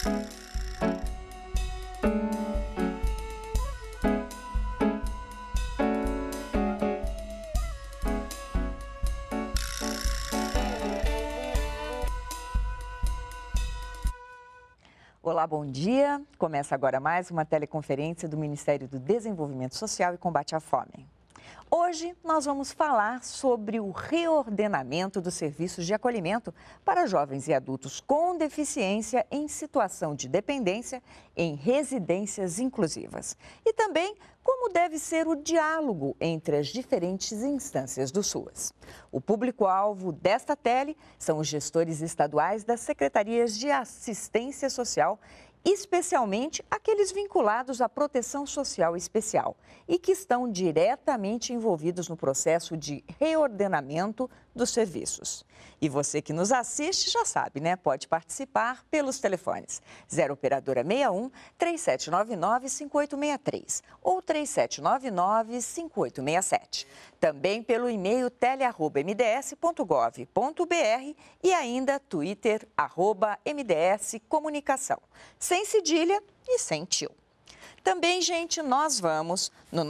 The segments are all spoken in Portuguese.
Olá, bom dia. Começa agora mais uma teleconferência do Ministério do Desenvolvimento Social e Combate à Fome. Hoje nós vamos falar sobre o reordenamento dos serviços de acolhimento para jovens e adultos com deficiência em situação de dependência em residências inclusivas. E também como deve ser o diálogo entre as diferentes instâncias do SUAS. O público-alvo desta tele são os gestores estaduais das Secretarias de Assistência Social, especialmente aqueles vinculados à proteção social especial e que estão diretamente envolvidos no processo de reordenamento dos serviços. E você que nos assiste já sabe, né? Pode participar pelos telefones 0 operadora 61 3799 5863 ou 3799 5867. Também pelo e-mail tele@mds.gov.br e ainda Twitter @mdscomunicação. Sem cedilha e sem tio. Também, gente, nós vamos,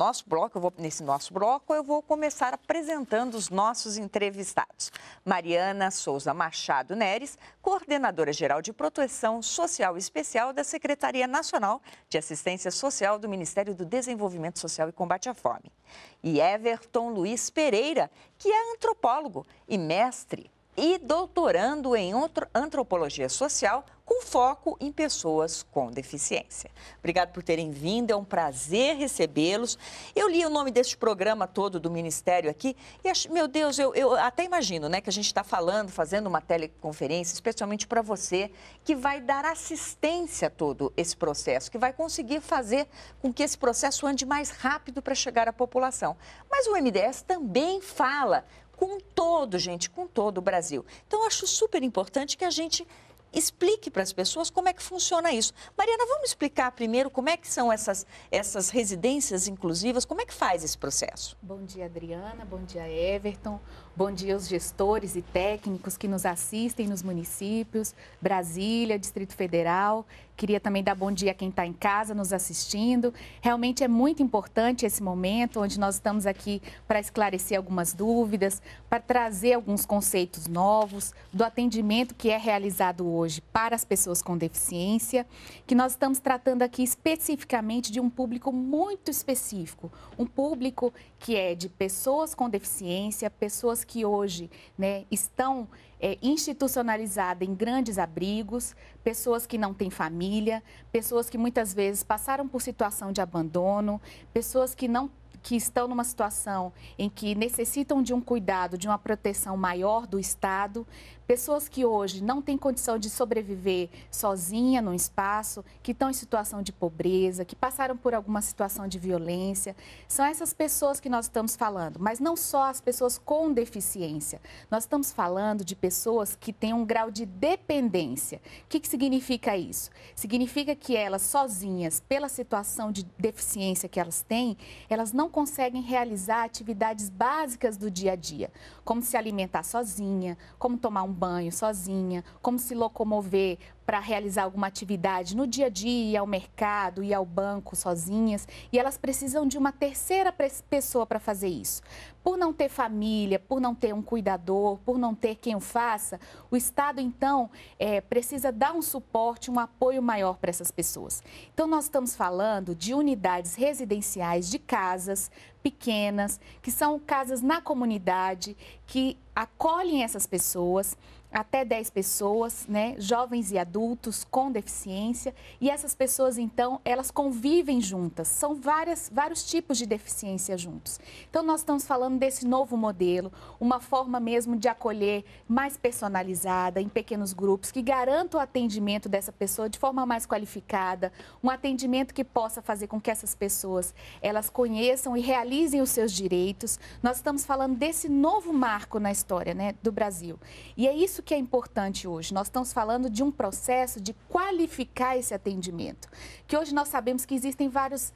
nesse nosso bloco, eu vou começar apresentando os nossos entrevistados. Mariana Souza Machado Neres, coordenadora geral de Proteção Social Especial da Secretaria Nacional de Assistência Social do Ministério do Desenvolvimento Social e Combate à Fome. E Everton Luiz Pereira, que é antropólogo e mestre e doutorando em antropologia social, com foco em pessoas com deficiência. Obrigada por terem vindo, é um prazer recebê-los. Eu li o nome deste programa todo do Ministério aqui e, meu Deus, eu até imagino, né, que a gente está fazendo uma teleconferência, especialmente para você, que vai dar assistência a todo esse processo, que vai conseguir fazer com que esse processo ande mais rápido para chegar à população. Mas o MDS também fala com todo, gente, com todo o Brasil. Então, eu acho super importante que a gente explique para as pessoas como é que funciona isso. Mariana, vamos explicar primeiro como é que são essas residências inclusivas, como é que faz esse processo? Bom dia, Adriana, bom dia, Everton, bom dia aos gestores e técnicos que nos assistem nos municípios, Brasília, Distrito Federal. Queria também dar bom dia a quem está em casa nos assistindo. Realmente é muito importante esse momento onde nós estamos aqui para esclarecer algumas dúvidas, para trazer alguns conceitos novos do atendimento que é realizado hoje para as pessoas com deficiência, que nós estamos tratando aqui especificamente de um público muito específico, um público que é de pessoas com deficiência, pessoas que hoje, né, estão institucionalizadas em grandes abrigos, pessoas que não têm família, pessoas que muitas vezes passaram por situação de abandono, pessoas que estão numa situação em que necessitam de um cuidado, de uma proteção maior do Estado, pessoas que hoje não têm condição de sobreviver sozinha num espaço, que estão em situação de pobreza, que passaram por alguma situação de violência. São essas pessoas que nós estamos falando, mas não só as pessoas com deficiência. Nós estamos falando de pessoas que têm um grau de dependência. O que significa isso? Significa que elas sozinhas, pela situação de deficiência que elas têm, elas não conseguem realizar atividades básicas do dia a dia, como se alimentar sozinha, como tomar um banho sozinha, como se locomover para realizar alguma atividade no dia a dia, ir ao mercado, ir ao banco sozinhas, e elas precisam de uma terceira pessoa para fazer isso. Por não ter família, por não ter um cuidador, por não ter quem o faça, o Estado, então, precisa dar um suporte, um apoio maior para essas pessoas. Então, nós estamos falando de unidades residenciais, de casas pequenas, que são casas na comunidade, que acolhem essas pessoas, até 10 pessoas, né, jovens e adultos com deficiência, e essas pessoas, então, elas convivem juntas, são vários tipos de deficiência juntos. Então, nós estamos falando desse novo modelo, uma forma mesmo de acolher mais personalizada, em pequenos grupos, que garanta o atendimento dessa pessoa de forma mais qualificada, um atendimento que possa fazer com que essas pessoas, elas conheçam e realizem os seus direitos. Nós estamos falando desse novo marco na história, né, do Brasil. E é isso que é importante hoje. Nós estamos falando de um processo de qualificar esse atendimento, que hoje nós sabemos que existem vários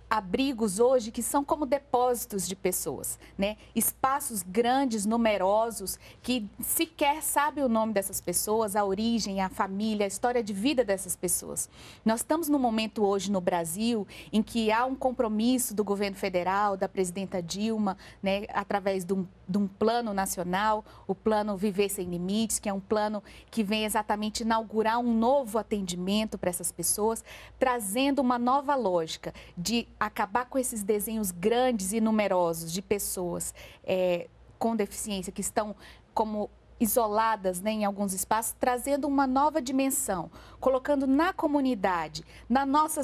abrigos hoje que são como depósitos de pessoas, né? Espaços grandes, numerosos, que sequer sabe o nome dessas pessoas, a origem, a família, a história de vida dessas pessoas. Nós estamos num momento hoje no Brasil em que há um compromisso do governo federal, da presidenta Dilma, né, através de um plano nacional, o plano Viver Sem Limites, que é um plano que vem exatamente inaugurar um novo atendimento para essas pessoas, trazendo uma nova lógica de acabar com esses desenhos grandes e numerosos de pessoas com deficiência que estão como isoladas, né, em alguns espaços, trazendo uma nova dimensão, colocando na comunidade, nas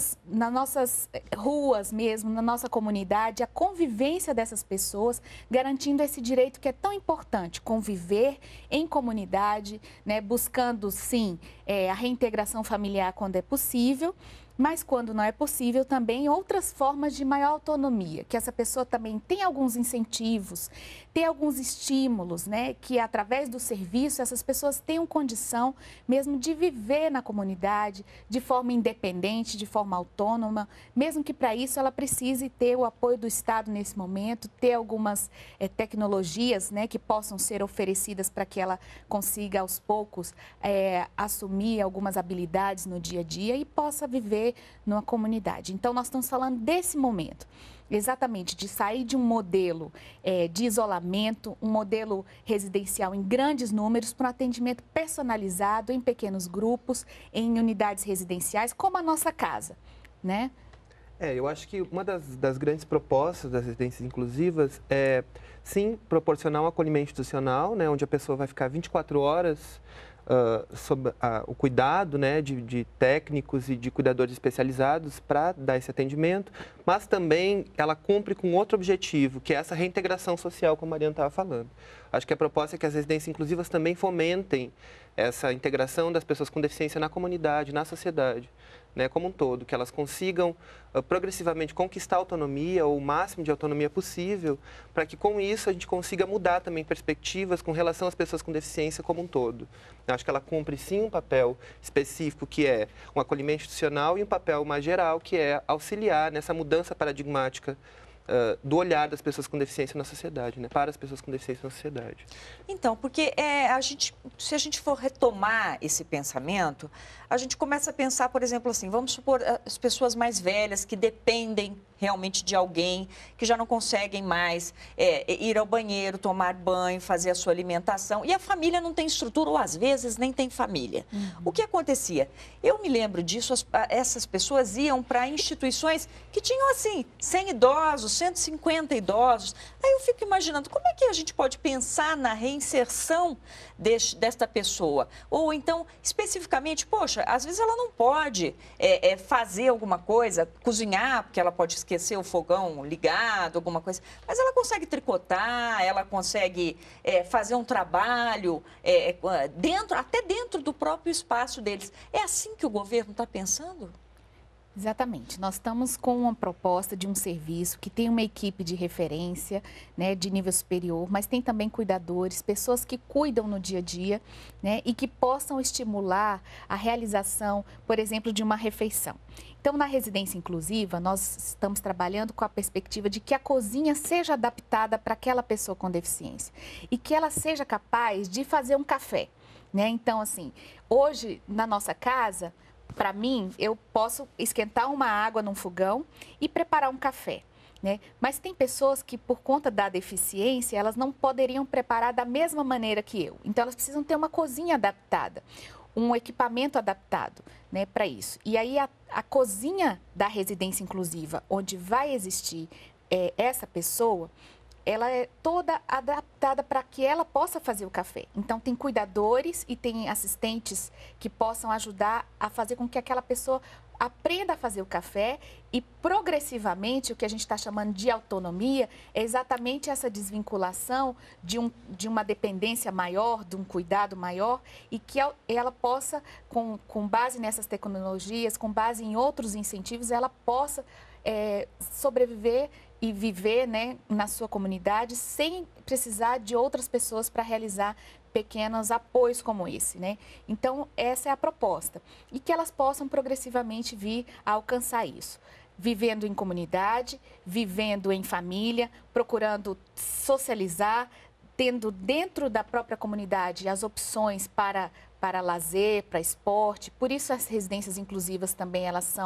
nossas ruas mesmo, na nossa comunidade, a convivência dessas pessoas, garantindo esse direito que é tão importante, conviver em comunidade, né, buscando, sim, a reintegração familiar quando é possível, mas quando não é possível também outras formas de maior autonomia, que essa pessoa também tem alguns incentivos, tem alguns estímulos, né, que através do serviço essas pessoas tenham condição mesmo de viver na comunidade de forma independente, de forma autônoma, mesmo que para isso ela precise ter o apoio do Estado nesse momento, ter algumas tecnologias, né, que possam ser oferecidas para que ela consiga aos poucos assumir algumas habilidades no dia a dia e possa viver numa comunidade. Então, nós estamos falando desse momento, exatamente, de sair de um modelo de isolamento, um modelo residencial em grandes números, para um atendimento personalizado em pequenos grupos, em unidades residenciais, como a nossa casa, né? Eu acho que uma das grandes propostas das residências inclusivas é, sim, proporcionar um acolhimento institucional, né, onde a pessoa vai ficar 24 horas sob o cuidado, né, de técnicos e de cuidadores especializados para dar esse atendimento, mas também ela cumpre com outro objetivo, que é essa reintegração social, como a Mariana estava falando. Acho que a proposta é que as residências inclusivas também fomentem essa integração das pessoas com deficiência na comunidade, na sociedade, né, como um todo, que elas consigam progressivamente conquistar a autonomia, ou o máximo de autonomia possível, para que com isso a gente consiga mudar também perspectivas com relação às pessoas com deficiência como um todo. Eu acho que ela cumpre sim um papel específico, que é um acolhimento institucional, e um papel mais geral, que é auxiliar nessa mudança paradigmática do olhar das pessoas com deficiência na sociedade, né? Para as pessoas com deficiência na sociedade. Então, porque se a gente for retomar esse pensamento, a gente começa a pensar, por exemplo, assim, vamos supor as pessoas mais velhas que dependem realmente de alguém, que já não conseguem mais ir ao banheiro, tomar banho, fazer a sua alimentação, e a família não tem estrutura, ou às vezes nem tem família. Uhum. O que acontecia? Eu me lembro disso, essas pessoas iam para instituições que tinham, assim, 100 idosos, 150 idosos. Aí eu fico imaginando, como é que a gente pode pensar na reinserção desta pessoa? Ou então, especificamente, poxa, às vezes ela não pode fazer alguma coisa, cozinhar, porque ela pode esquecer o fogão ligado, alguma coisa, mas ela consegue tricotar, ela consegue fazer um trabalho até dentro do próprio espaço deles. É assim que o governo está pensando? Exatamente. Nós estamos com uma proposta de um serviço que tem uma equipe de referência, né, de nível superior, mas tem também cuidadores, pessoas que cuidam no dia a dia, né, e que possam estimular a realização, por exemplo, de uma refeição. Então, na residência inclusiva, nós estamos trabalhando com a perspectiva de que a cozinha seja adaptada para aquela pessoa com deficiência e que ela seja capaz de fazer um café, né? Então, assim, hoje, na nossa casa, para mim, eu posso esquentar uma água num fogão e preparar um café, né? Mas tem pessoas que, por conta da deficiência, elas não poderiam preparar da mesma maneira que eu. Então, elas precisam ter uma cozinha adaptada, um equipamento adaptado, né, para isso. E aí, a cozinha da residência inclusiva, onde vai existir essa pessoa, ela é toda adaptada para que ela possa fazer o café. Então, tem cuidadores e tem assistentes que possam ajudar a fazer com que aquela pessoa aprenda a fazer o café e, progressivamente, o que a gente está chamando de autonomia é exatamente essa desvinculação de uma dependência maior, de um cuidado maior, e que ela possa, com base nessas tecnologias, com base em outros incentivos, ela possa sobreviver e viver, né, na sua comunidade sem precisar de outras pessoas para realizar pequenos apoios como esse, né? Então, essa é a proposta. E que elas possam progressivamente vir a alcançar isso. vivendo em comunidade, vivendo em família, procurando socializar, tendo dentro da própria comunidade as opções para lazer, para esporte. Por isso as residências inclusivas também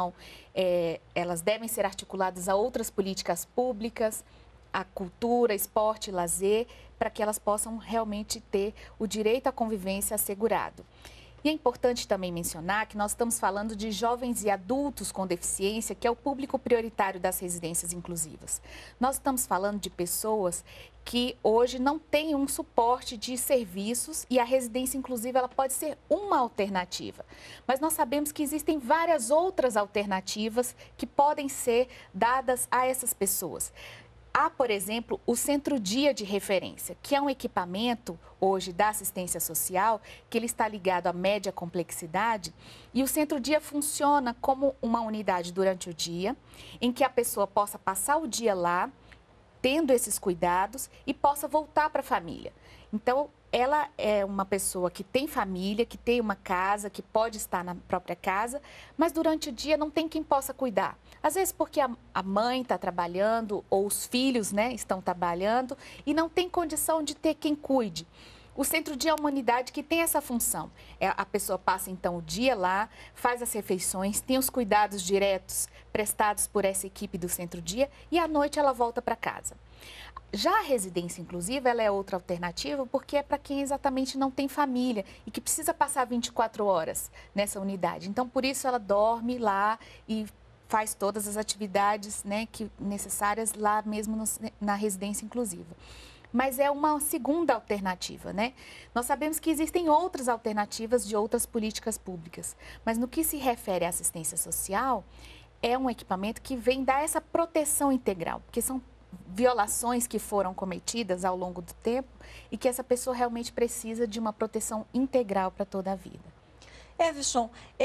elas devem ser articuladas a outras políticas públicas, a cultura, esporte, lazer, para que elas possam realmente ter o direito à convivência assegurado. E é importante também mencionar que nós estamos falando de jovens e adultos com deficiência, que é o público prioritário das residências inclusivas. Nós estamos falando de pessoas que hoje não têm um suporte de serviços e a residência inclusiva ela pode ser uma alternativa. Mas nós sabemos que existem várias outras alternativas que podem ser dadas a essas pessoas. Há, por exemplo, o Centro-Dia de Referência, que é um equipamento hoje da assistência social, que ele está ligado à média complexidade, e o Centro-Dia funciona como uma unidade durante o dia, em que a pessoa possa passar o dia lá, tendo esses cuidados e possa voltar para a família. Então, ela é uma pessoa que tem família, que tem uma casa, que pode estar na própria casa, mas durante o dia não tem quem possa cuidar. Às vezes porque a mãe está trabalhando ou os filhos, né, estão trabalhando e não tem condição de ter quem cuide. O Centro-Dia é uma unidade que tem essa função. A pessoa passa, então, o dia lá, faz as refeições, tem os cuidados diretos prestados por essa equipe do Centro-Dia e à noite ela volta para casa. Já a residência inclusiva, ela é outra alternativa porque é para quem exatamente não tem família e que precisa passar 24 horas nessa unidade. Então, por isso, ela dorme lá e faz todas as atividades, né, necessárias lá mesmo na residência inclusiva. Mas é uma segunda alternativa, né? Nós sabemos que existem outras alternativas de outras políticas públicas, mas no que se refere à assistência social, é um equipamento que vem dar essa proteção integral, porque são violações que foram cometidas ao longo do tempo e que essa pessoa realmente precisa de uma proteção integral para toda a vida. Everson,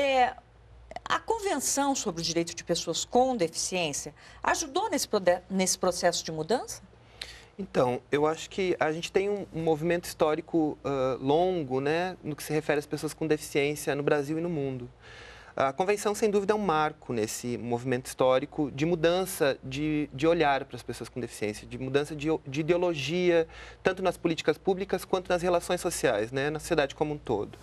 a Convenção sobre o Direito de Pessoas com Deficiência ajudou nesse processo de mudança? Então, eu acho que a gente tem um movimento histórico longo, né, no que se refere às pessoas com deficiência no Brasil e no mundo. A Convenção, sem dúvida, é um marco nesse movimento histórico de mudança de olhar para as pessoas com deficiência, de mudança de ideologia, tanto nas políticas públicas quanto nas relações sociais, né, na sociedade como um todo.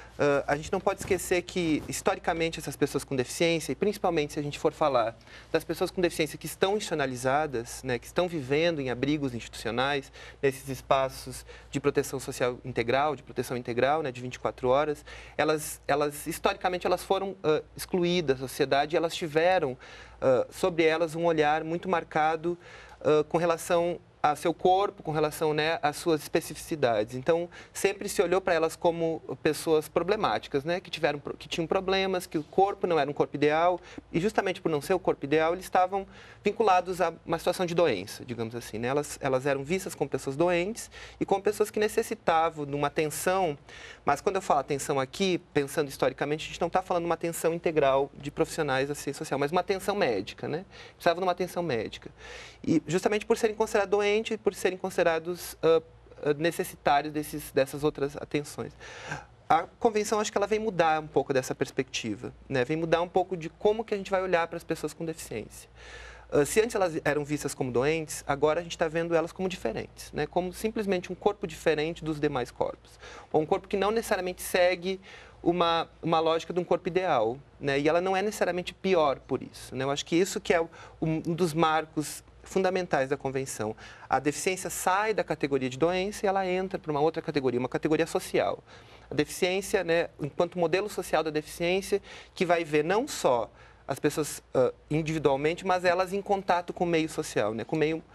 A gente não pode esquecer que, historicamente, essas pessoas com deficiência, e principalmente se a gente for falar das pessoas com deficiência que estão institucionalizadas, né, que estão vivendo em abrigos institucionais, nesses espaços de proteção social integral, de proteção integral, né, de 24 horas, historicamente, elas foram excluídas da sociedade e elas tiveram sobre elas um olhar muito marcado com relação a seu corpo, com relação, né, às suas especificidades. Então, sempre se olhou para elas como pessoas problemáticas, né, que tinham problemas, que o corpo não era um corpo ideal, e justamente por não ser o corpo ideal, eles estavam vinculados a uma situação de doença, digamos assim, né? Elas eram vistas como pessoas doentes e como pessoas que necessitavam de uma atenção, mas quando eu falo atenção aqui, pensando historicamente, a gente não está falando de uma atenção integral de profissionais da ciência social, mas uma atenção médica, né? Precisavam de uma atenção médica. E justamente por serem considerados doentes, e por serem considerados necessitários dessas outras atenções. A Convenção, acho que ela vem mudar um pouco dessa perspectiva, né? Vem mudar um pouco de como que a gente vai olhar para as pessoas com deficiência. Se antes elas eram vistas como doentes, agora a gente está vendo elas como diferentes, né? Como simplesmente um corpo diferente dos demais corpos. Ou um corpo que não necessariamente segue uma lógica de um corpo ideal, né? E ela não é necessariamente pior por isso, né? Eu acho que isso que é um dos marcos fundamentais da Convenção. A deficiência sai da categoria de doença e ela entra para uma outra categoria, uma categoria social. A deficiência, né, enquanto modelo social da deficiência, que vai ver não só as pessoas individualmente, mas elas em contato com o meio social, né?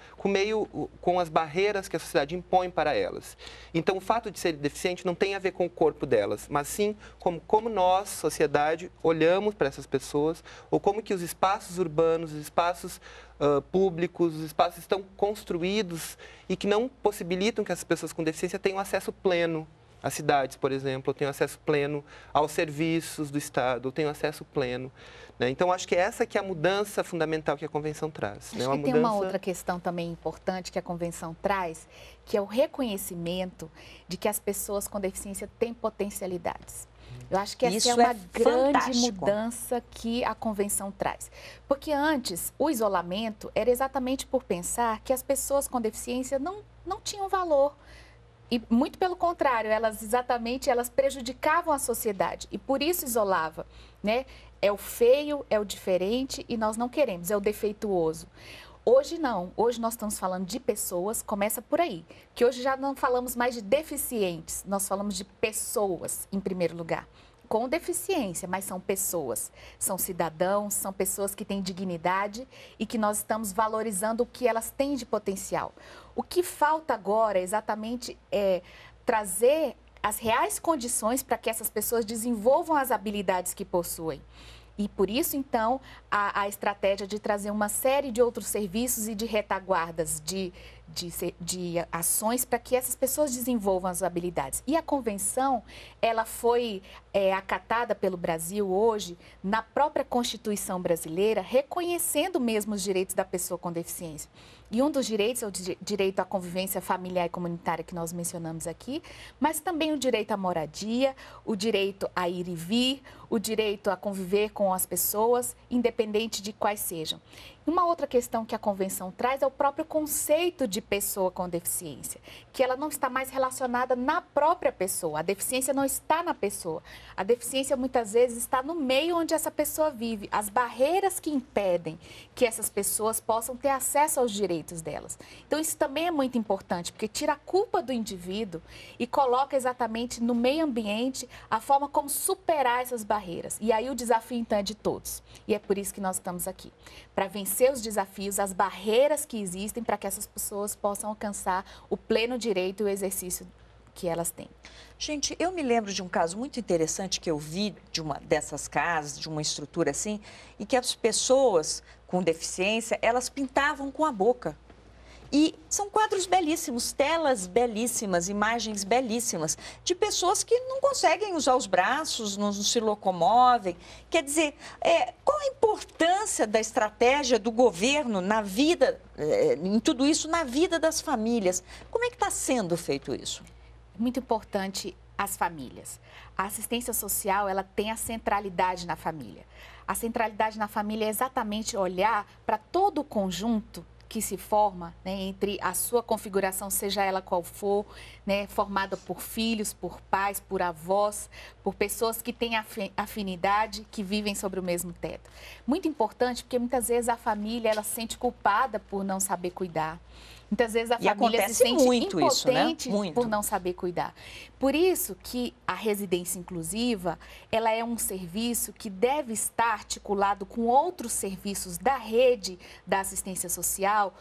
Com as barreiras que a sociedade impõe para elas. Então, o fato de ser deficiente não tem a ver com o corpo delas, mas sim como nós, sociedade, olhamos para essas pessoas, ou como que os espaços urbanos, os espaços públicos, os espaços estão construídos e que não possibilitam que as pessoas com deficiência tenham acesso pleno às cidades, por exemplo, ou tenham acesso pleno aos serviços do Estado, ou tenham acesso pleno, né? Então, acho que essa que é a mudança fundamental que a Convenção traz. Acho que tem uma outra questão também importante que a Convenção traz, que é o reconhecimento de que as pessoas com deficiência têm potencialidades. Eu acho que essa Isso é uma é grande fantástico. mudança que a convenção traz. Porque antes, o isolamento era exatamente por pensar que as pessoas com deficiência não tinham valor. E muito pelo contrário, elas prejudicavam a sociedade e por isso isolava, né? É o feio, é o diferente e nós não queremos, é o defeituoso. Hoje não, hoje nós estamos falando de pessoas, começa por aí, que hoje já não falamos mais de deficientes, nós falamos de pessoas em primeiro lugar. Com deficiência, mas são pessoas, são cidadãos, são pessoas que têm dignidade e que nós estamos valorizando o que elas têm de potencial. O que falta agora exatamente é trazer as reais condições para que essas pessoas desenvolvam as habilidades que possuem. E por isso, então, a estratégia de trazer uma série de outros serviços e de retaguardas, de ações para que essas pessoas desenvolvam as habilidades. E a convenção, ela foi acatada pelo Brasil hoje na própria Constituição brasileira, reconhecendo mesmo os direitos da pessoa com deficiência. E um dos direitos é o direito à convivência familiar e comunitária que nós mencionamos aqui, mas também o direito à moradia, o direito a ir e vir, o direito a conviver com as pessoas, independente de quais sejam. Uma outra questão que a Convenção traz é o próprio conceito de pessoa com deficiência, que ela não está mais relacionada na própria pessoa. A deficiência não está na pessoa. A deficiência muitas vezes está no meio onde essa pessoa vive. As barreiras que impedem que essas pessoas possam ter acesso aos direitos delas. Então isso também é muito importante, porque tira a culpa do indivíduo e coloca exatamente no meio ambiente a forma como superar essas barreiras. E aí o desafio então é de todos. E é por isso que nós estamos aqui, para vencer os desafios, as barreiras que existem para que essas pessoas possam alcançar o pleno direito e o exercício que elas têm. Gente, eu me lembro de um caso muito interessante que eu vi de uma dessas casas, de uma estrutura assim, e que as pessoas com deficiência, elas pintavam com a boca. E são quadros belíssimos, telas belíssimas, imagens belíssimas, de pessoas que não conseguem usar os braços, não se locomovem. Quer dizer, qual a importância da estratégia do governo na vida, em tudo isso, na vida das famílias? Como é que está sendo feito isso? Muito importante as famílias. A assistência social, ela tem a centralidade na família. A centralidade na família é exatamente olhar para todo o conjunto que se forma, né, entre a sua configuração, seja ela qual for, né, formada por filhos, por pais, por avós, por pessoas que têm afinidade, que vivem sobre o mesmo teto. Muito importante, porque muitas vezes a família ela se sente culpada por não saber cuidar. Muitas vezes a família se sente impotente isso, né? por não saber cuidar. Por isso que a residência inclusiva, ela é um serviço que deve estar articulado com outros serviços da rede da assistência social,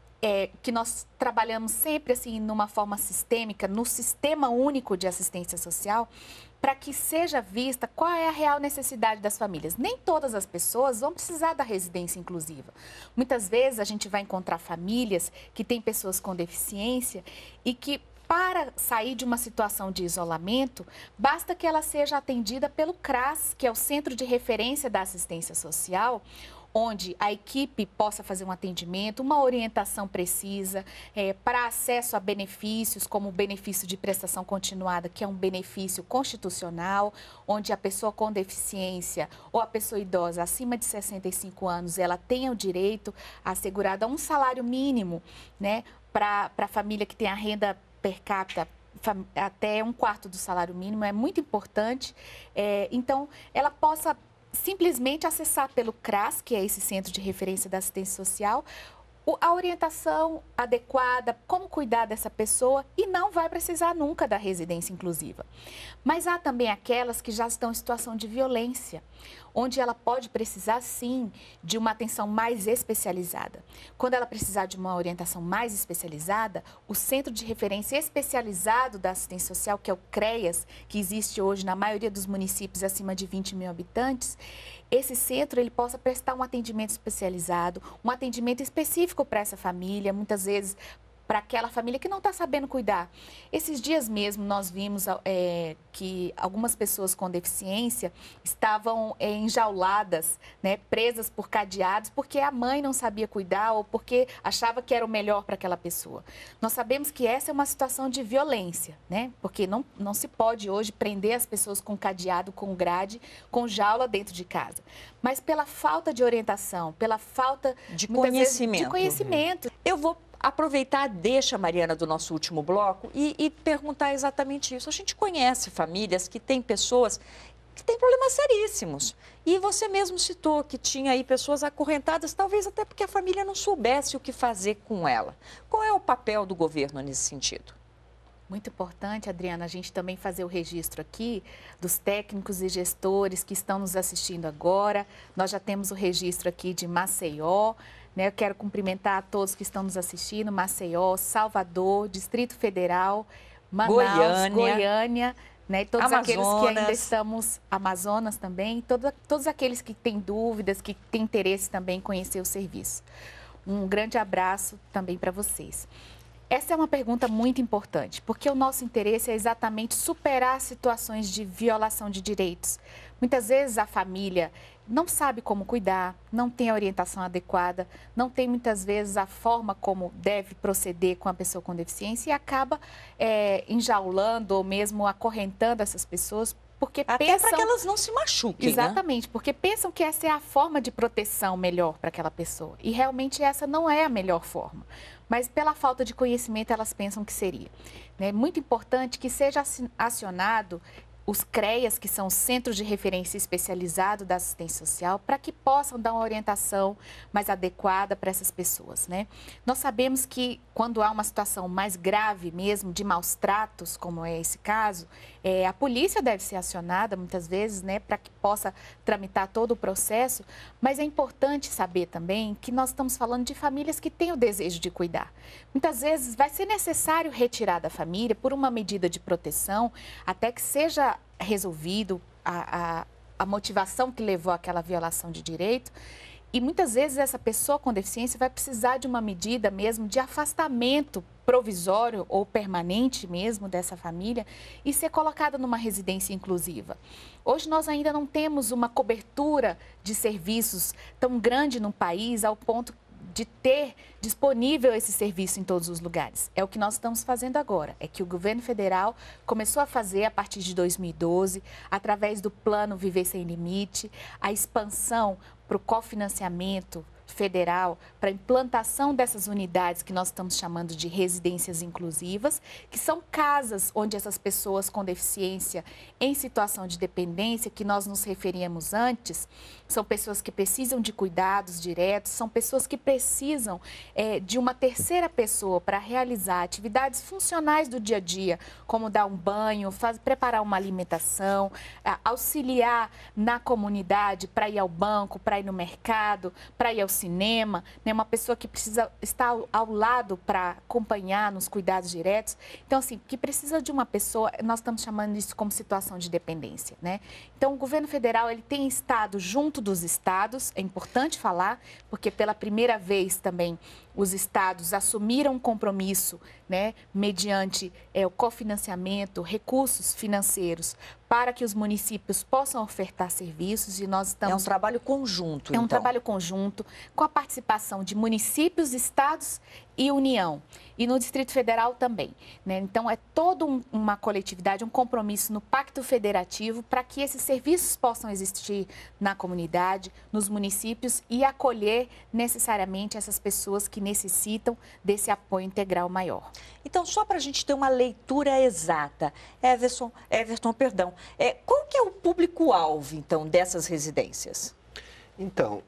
que nós trabalhamos sempre assim numa forma sistêmica, no Sistema Único de Assistência Social, para que seja vista qual é a real necessidade das famílias. Nem todas as pessoas vão precisar da residência inclusiva. Muitas vezes a gente vai encontrar famílias que têm pessoas com deficiência e que, para sair de uma situação de isolamento, basta que ela seja atendida pelo CRAS, que é o Centro de Referência da Assistência Social, onde a equipe possa fazer um atendimento, uma orientação precisa para acesso a benefícios, como o benefício de prestação continuada, que é um benefício constitucional, onde a pessoa com deficiência ou a pessoa idosa acima de 65 anos, ela tenha o direito assegurado a um salário mínimo, né, para a família que tem a renda per capita até 1/4 do salário mínimo, é muito importante. Então, ela possa simplesmente acessar pelo CRAS, que é esse Centro de Referência da Assistência Social, a orientação adequada, como cuidar dessa pessoa, e não vai precisar nunca da residência inclusiva. Mas há também aquelas que já estão em situação de violência, onde ela pode precisar, sim, de uma atenção mais especializada. Quando ela precisar de uma orientação mais especializada, o Centro de Referência Especializado da Assistência Social, que é o CREAS, que existe hoje na maioria dos municípios acima de 20 mil habitantes, esse centro ele possa prestar um atendimento especializado, um atendimento específico para essa família, muitas vezes para aquela família que não está sabendo cuidar. Esses dias mesmo nós vimos que algumas pessoas com deficiência estavam enjauladas, né, presas por cadeados, porque a mãe não sabia cuidar ou porque achava que era o melhor para aquela pessoa. Nós sabemos que essa é uma situação de violência, né, porque não se pode hoje prender as pessoas com cadeado, com grade, com jaula dentro de casa. Mas pela falta de orientação, pela falta de conhecimento. De conhecimento. Eu vou aproveitar a deixa, Mariana, do nosso último bloco e perguntar exatamente isso. A gente conhece famílias que têm pessoas que têm problemas seríssimos. E você mesmo citou que tinha aí pessoas acorrentadas, talvez até porque a família não soubesse o que fazer com ela. Qual é o papel do governo nesse sentido? Muito importante, Adriana, a gente também fazer o registro aqui dos técnicos e gestores que estão nos assistindo agora. Nós já temos o registro aqui de Maceió, né? Eu quero cumprimentar a todos que estão nos assistindo, Maceió, Salvador, Distrito Federal, Manaus, Goiânia, né? E todos aqueles que ainda estamos, Amazonas também, todos aqueles que têm dúvidas, que têm interesse também em conhecer o serviço. Um grande abraço também para vocês. Essa é uma pergunta muito importante, porque o nosso interesse é exatamente superar situações de violação de direitos. Muitas vezes a família não sabe como cuidar, não tem a orientação adequada, não tem muitas vezes a forma como deve proceder com a pessoa com deficiência e acaba enjaulando ou mesmo acorrentando essas pessoas porque até para que elas não se machuquem. Exatamente, né? Porque pensam que essa é a forma de proteção melhor para aquela pessoa. E realmente essa não é a melhor forma. Mas pela falta de conhecimento elas pensam que seria. É muito importante que seja acionado os CREAs, que são os Centros de Referência Especializado da Assistência Social, para que possam dar uma orientação mais adequada para essas pessoas, né? Nós sabemos que quando há uma situação mais grave mesmo, de maus tratos, como é esse caso, a polícia deve ser acionada muitas vezes, né, para que possa tramitar todo o processo, mas é importante saber também que nós estamos falando de famílias que têm o desejo de cuidar. Muitas vezes vai ser necessário retirar da família por uma medida de proteção, até que seja resolvido a motivação que levou àquela violação de direito. E muitas vezes essa pessoa com deficiência vai precisar de uma medida mesmo de afastamento provisório ou permanente mesmo dessa família e ser colocada numa residência inclusiva. Hoje nós ainda não temos uma cobertura de serviços tão grande no país ao ponto de ter disponível esse serviço em todos os lugares. É o que nós estamos fazendo agora. É que o governo federal começou a fazer a partir de 2012, através do plano Viver Sem Limite, a expansão para o cofinanciamento federal para a implantação dessas unidades que nós estamos chamando de residências inclusivas, que são casas onde essas pessoas com deficiência em situação de dependência, que nós nos referíamos antes, são pessoas que precisam de cuidados diretos, são pessoas que precisam de uma terceira pessoa para realizar atividades funcionais do dia a dia, como dar um banho, preparar uma alimentação, auxiliar na comunidade para ir ao banco, para ir no mercado, para ir ao cinema, né? Uma pessoa que precisa estar ao lado para acompanhar nos cuidados diretos. Então, assim, que precisa de uma pessoa, nós estamos chamando isso como situação de dependência, né? Então, o governo federal, ele tem estado junto dos estados, é importante falar, porque pela primeira vez também os estados assumiram um compromisso, né, mediante o cofinanciamento, recursos financeiros, para que os municípios possam ofertar serviços e nós estamos... É um trabalho conjunto, então. É um trabalho conjunto, com a participação de municípios, estados e União. E no Distrito Federal também, né? Então, é toda uma coletividade, um compromisso no Pacto Federativo para que esses serviços possam existir na comunidade, nos municípios e acolher necessariamente essas pessoas que necessitam desse apoio integral maior. Então, só para a gente ter uma leitura exata, Everton, perdão, qual que é o público-alvo, então, dessas residências? Então,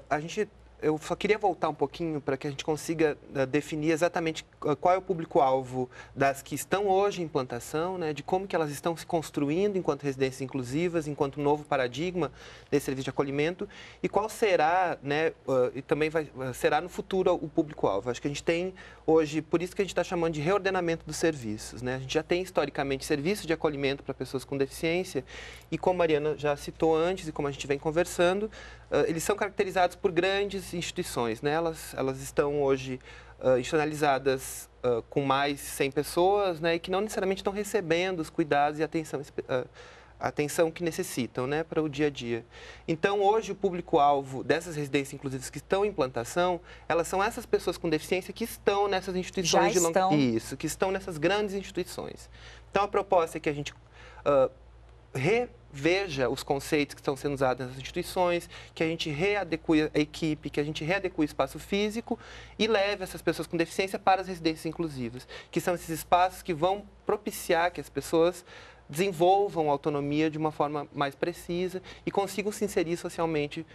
eu só queria voltar um pouquinho para que a gente consiga definir exatamente qual é o público-alvo das que estão hoje em implantação, né, de como que elas estão se construindo enquanto residências inclusivas, enquanto novo paradigma desse serviço de acolhimento e qual será, né, e também será no futuro o público-alvo. Acho que a gente tem hoje, por isso que a gente está chamando de reordenamento dos serviços, né? A gente já tem historicamente serviços de acolhimento para pessoas com deficiência e como a Mariana já citou antes e como a gente vem conversando, eles são caracterizados por grandes instituições, né? Elas estão hoje institucionalizadas com mais 100 pessoas, né, e que não necessariamente estão recebendo os cuidados e atenção que necessitam, né, para o dia a dia. Então, hoje, o público-alvo dessas residências inclusivas que estão em implantação, elas são essas pessoas com deficiência que estão nessas instituições Isso, que estão nessas grandes instituições. Então, a proposta é que a gente reveja os conceitos que estão sendo usados nessas instituições, que a gente readeque a equipe, que a gente readeque o espaço físico e leve essas pessoas com deficiência para as residências inclusivas, que são esses espaços que vão propiciar que as pessoas desenvolvam autonomia de uma forma mais precisa e consigam se inserir socialmente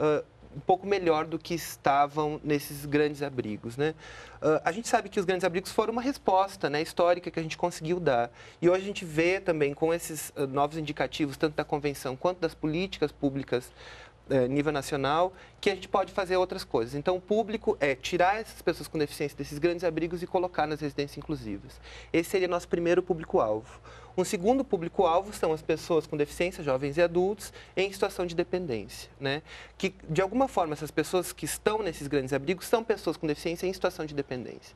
um pouco melhor do que estavam nesses grandes abrigos, né? A gente sabe que os grandes abrigos foram uma resposta, né, histórica que a gente conseguiu dar. E hoje a gente vê também com esses novos indicativos, tanto da convenção quanto das políticas públicas nível nacional, que a gente pode fazer outras coisas. Então, o público é tirar essas pessoas com deficiência desses grandes abrigos e colocar nas residências inclusivas. Esse seria nosso primeiro público-alvo. Um segundo público-alvo são as pessoas com deficiência, jovens e adultos, em situação de dependência, né? Que, de alguma forma, essas pessoas que estão nesses grandes abrigos são pessoas com deficiência em situação de dependência.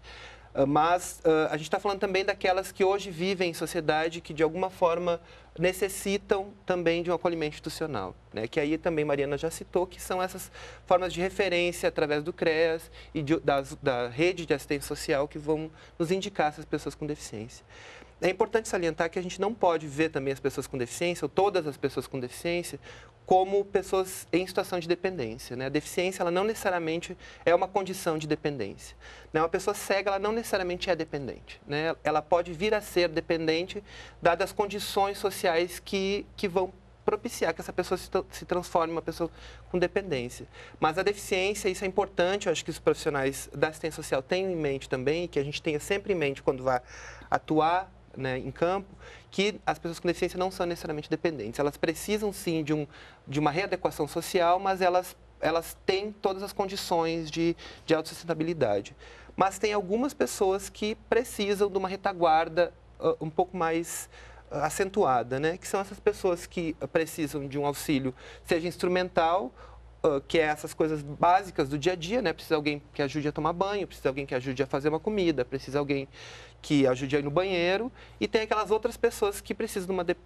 Mas a gente está falando também daquelas que hoje vivem em sociedade que, de alguma forma, necessitam também de um acolhimento institucional, né? Que aí também Mariana já citou, que são essas formas de referência através do CREAS e da rede de assistência social que vão nos indicar essas pessoas com deficiência. É importante salientar que a gente não pode ver também as pessoas com deficiência, ou todas as pessoas com deficiência, como pessoas em situação de dependência, né? A deficiência, ela não necessariamente é uma condição de dependência, né? Uma pessoa cega, ela não necessariamente é dependente, né? Ela pode vir a ser dependente dadas as condições sociais que vão propiciar que essa pessoa se transforme em uma pessoa com dependência. Mas a deficiência, isso é importante, eu acho que os profissionais da assistência social tenham em mente também, que a gente tenha sempre em mente quando vai atuar, né, em campo, que as pessoas com deficiência não são necessariamente dependentes. Elas precisam, sim, de uma readequação social, mas elas têm todas as condições de autossustentabilidade. Mas tem algumas pessoas que precisam de uma retaguarda um pouco mais acentuada, né? Que são essas pessoas que precisam de um auxílio, seja instrumental, que é essas coisas básicas do dia a dia, né? Precisa de alguém que ajude a tomar banho, precisa de alguém que ajude a fazer uma comida, precisa de alguém que ajude a ir no banheiro, e tem aquelas outras pessoas que precisam de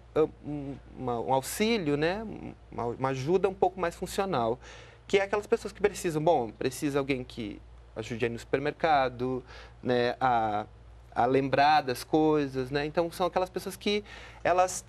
um auxílio, né? Uma ajuda um pouco mais funcional, que é aquelas pessoas que precisam, precisa de alguém que ajude a ir no supermercado, né? A lembrar das coisas, né? Então, são aquelas pessoas que elas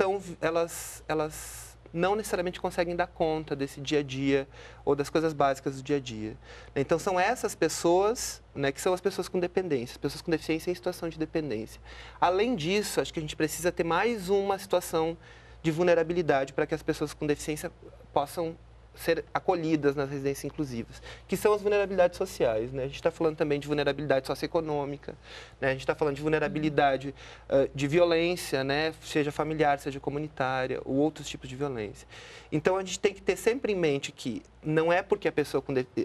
não necessariamente conseguem dar conta desse dia a dia ou das coisas básicas do dia a dia. Então, são essas pessoas, né, que são as pessoas com dependência, as pessoas com deficiência em situação de dependência. Além disso, acho que a gente precisa ter mais uma situação de vulnerabilidade para que as pessoas com deficiência possam ser acolhidas nas residências inclusivas, que são as vulnerabilidades sociais, né? A gente está falando também de vulnerabilidade socioeconômica, né? A gente está falando de vulnerabilidade de violência, né? Seja familiar, seja comunitária, ou outros tipos de violência. Então, a gente tem que ter sempre em mente que não é porque a pessoa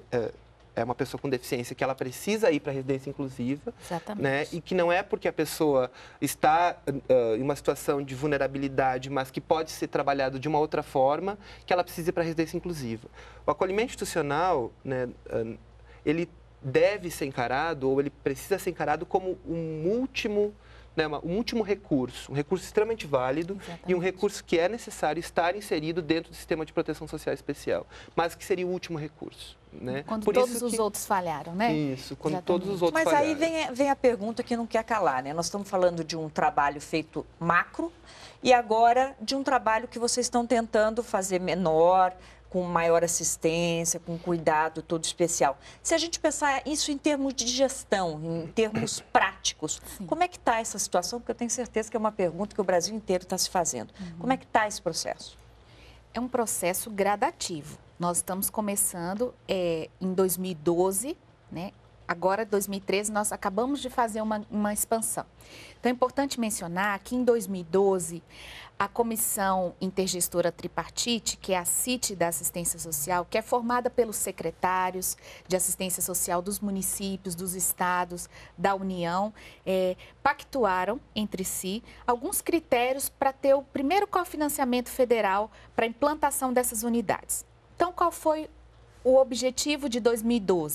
é uma pessoa com deficiência que ela precisa ir para a residência inclusiva, né? E que não é porque a pessoa está em uma situação de vulnerabilidade, mas que pode ser trabalhado de uma outra forma, que ela precisa ir para a residência inclusiva. O acolhimento institucional, né, ele deve ser encarado, ou ele precisa ser encarado como um último recurso, um recurso extremamente válido. Exatamente. E um recurso que é necessário estar inserido dentro do sistema de proteção social especial, mas que seria o último recurso, né? Quando todos os outros falharam, né? Isso, quando Exatamente. todos os outros falharam. Mas aí vem a pergunta que não quer calar, né? Nós estamos falando de um trabalho feito macro e agora de um trabalho que vocês estão tentando fazer menor, com maior assistência, com cuidado todo especial. Se a gente pensar isso em termos de gestão, em termos práticos, sim, como é que está essa situação? Porque eu tenho certeza que é uma pergunta que o Brasil inteiro está se fazendo. Como é que está esse processo? É um processo gradativo. Nós estamos começando em 2012, né? Agora, 2013, nós acabamos de fazer uma expansão. Então, é importante mencionar que em 2012, a Comissão Intergestora Tripartite, que é a CIT da Assistência Social, que é formada pelos secretários de Assistência Social dos municípios, dos estados, da União, pactuaram entre si alguns critérios para ter o primeiro cofinanciamento federal para a implantação dessas unidades. Então, qual foi o objetivo de 2012?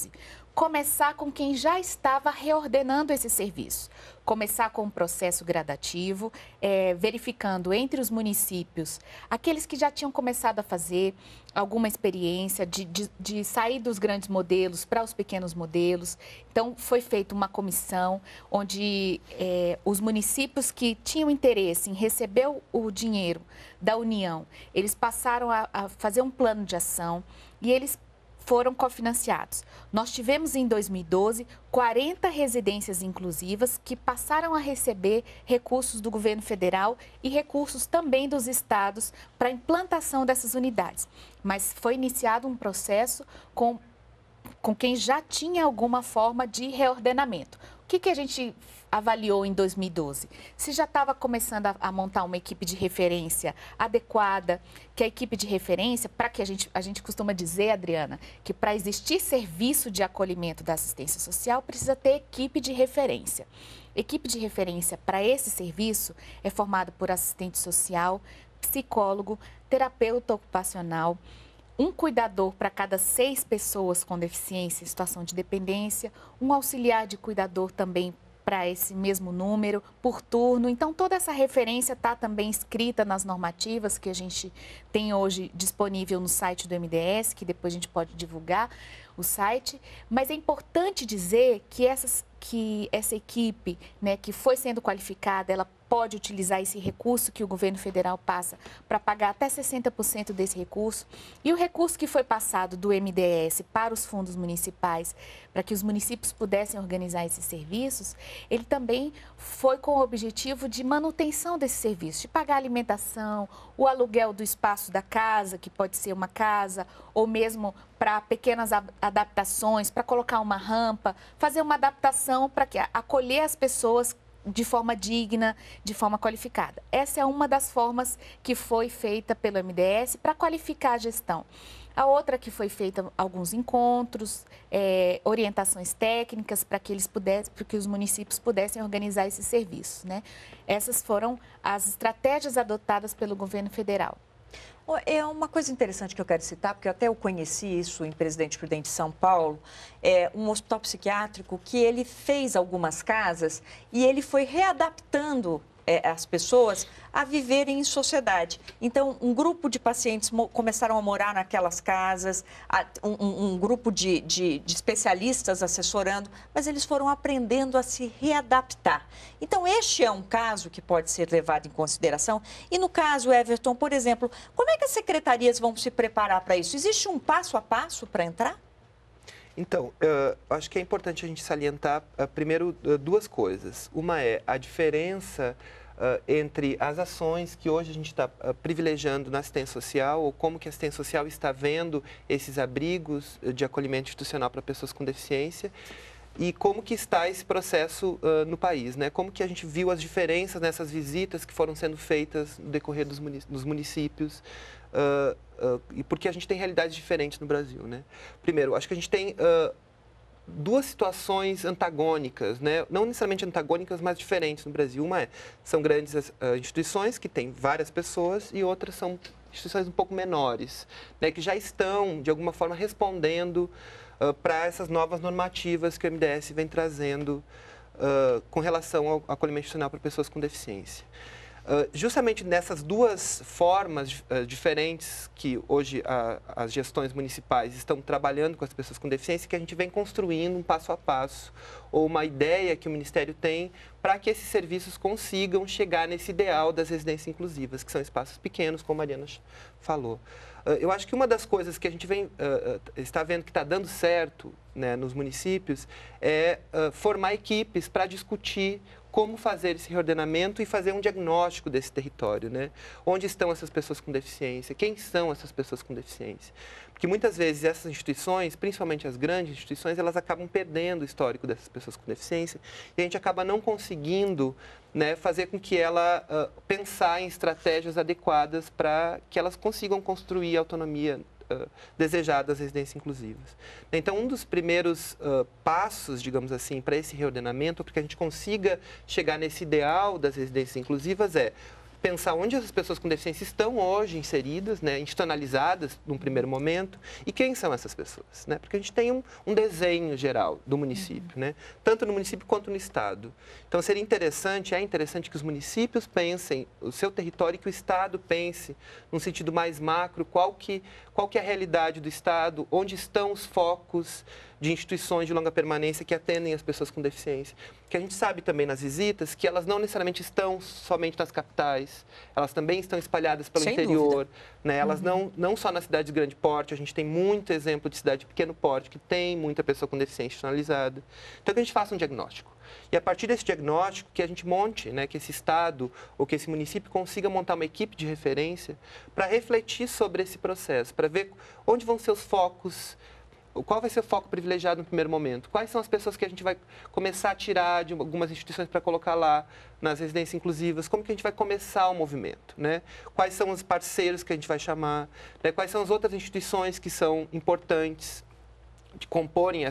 começar com quem já estava reordenando esse serviço. Começar com um processo gradativo, verificando entre os municípios, aqueles que já tinham começado a fazer alguma experiência de sair dos grandes modelos para os pequenos modelos. Então, foi feita uma comissão onde os municípios que tinham interesse em receber o dinheiro da União, eles passaram a fazer um plano de ação e eles foram cofinanciados. Nós tivemos em 2012 40 residências inclusivas que passaram a receber recursos do governo federal e recursos também dos estados para a implantação dessas unidades. Mas foi iniciado um processo com quem já tinha alguma forma de reordenamento. O que a gente avaliou em 2012? Se já estava começando a montar uma equipe de referência adequada, que a equipe de referência, para que a gente costuma dizer, Adriana, que para existir serviço de acolhimento da assistência social, precisa ter equipe de referência. Equipe de referência para esse serviço é formada por assistente social, psicólogo, terapeuta ocupacional, um cuidador para cada 6 pessoas com deficiência em situação de dependência, um auxiliar de cuidador também para esse mesmo número, por turno. Então, toda essa referência está também escrita nas normativas que a gente tem hoje disponível no site do MDS, que depois a gente pode divulgar o site. Mas é importante dizer que essa equipe, né, que foi sendo qualificada, ela pode utilizar esse recurso que o governo federal passa para pagar até 60% desse recurso. E o recurso que foi passado do MDS para os fundos municipais, para que os municípios pudessem organizar esses serviços, ele também foi com o objetivo de manutenção desse serviço, de pagar a alimentação, o aluguel do espaço da casa, que pode ser uma casa, ou mesmo para pequenas adaptações, para colocar uma rampa, fazer uma adaptação para acolher as pessoas de forma digna, de forma qualificada. Essa é uma das formas que foi feita pelo MDS para qualificar a gestão. A outra que foi feita alguns encontros, orientações técnicas para que os municípios pudessem organizar esses serviços, né? Essas foram as estratégias adotadas pelo governo federal. É uma coisa interessante que eu quero citar, porque até eu conheci isso em Presidente Prudente, São Paulo, um hospital psiquiátrico que ele fez algumas casas e ele foi readaptando as pessoas a viverem em sociedade. Então, um grupo de pacientes começaram a morar naquelas casas, um grupo de especialistas assessorando, mas eles foram aprendendo a se readaptar. Então, este é um caso que pode ser levado em consideração. E no caso, Everton, por exemplo, como é que as secretarias vão se preparar para isso? Existe um passo a passo para entrar? Então, acho que é importante a gente salientar, primeiro, 2 coisas. Uma é a diferença entre as ações que hoje a gente está privilegiando na assistência social, ou como que a assistência social está vendo esses abrigos de acolhimento institucional para pessoas com deficiência, e como que está esse processo no país, né? Como que a gente viu as diferenças nessas visitas que foram sendo feitas no decorrer dos municípios, e porque a gente tem realidades diferentes no Brasil, né? Primeiro, acho que a gente tem 2 situações antagônicas, né? Não necessariamente antagônicas, mas diferentes no Brasil. Uma são grandes instituições que têm várias pessoas e outras são instituições um pouco menores, né? Que já estão, de alguma forma, respondendo para essas novas normativas que o MDS vem trazendo com relação ao acolhimento institucional para pessoas com deficiência. Justamente nessas 2 formas diferentes que hoje as gestões municipais estão trabalhando com as pessoas com deficiência, que a gente vem construindo um passo a passo, ou uma ideia que o Ministério tem para que esses serviços consigam chegar nesse ideal das residências inclusivas, que são espaços pequenos, como a Mariana falou. Eu acho que uma das coisas que a gente está vendo que está dando certo, né, nos municípios é formar equipes para discutir como fazer esse reordenamento e fazer um diagnóstico desse território, né? Onde estão essas pessoas com deficiência? Quem são essas pessoas com deficiência? Porque muitas vezes essas instituições, principalmente as grandes instituições, elas acabam perdendo o histórico dessas pessoas com deficiência e a gente acaba não conseguindo, né, fazer com que ela pensar em estratégias adequadas para que elas consigam construir a autonomia desejada das residências inclusivas. Então, um dos primeiros passos, digamos assim, para esse reordenamento, para que a gente consiga chegar nesse ideal das residências inclusivas pensar onde essas pessoas com deficiência estão hoje inseridas, né, institucionalizadas num primeiro momento, e quem são essas pessoas, né? Porque a gente tem um desenho geral do município, né? Tanto no município quanto no estado. Então seria interessante, é interessante que os municípios pensem o seu território e que o estado pense num sentido mais macro, qual que é a realidade do estado, onde estão os focos de instituições de longa permanência que atendem as pessoas com deficiência. Porque a gente sabe também nas visitas que elas não necessariamente estão somente nas capitais, elas também estão espalhadas pelo interior, né? Elas não só na cidade de grande porte, a gente tem muito exemplo de cidade de pequeno porte que tem muita pessoa com deficiência institucionalizada. Então que a gente faça um diagnóstico. E a partir desse diagnóstico que a gente monte, né, que esse estado ou que esse município consiga montar uma equipe de referência para refletir sobre esse processo, para ver onde vão ser os focos, qual vai ser o foco privilegiado no primeiro momento? Quais são as pessoas que a gente vai começar a tirar de algumas instituições para colocar lá nas residências inclusivas? Como que a gente vai começar o movimento, né? Quais são os parceiros que a gente vai chamar? Né? Quais são as outras instituições que são importantes de comporem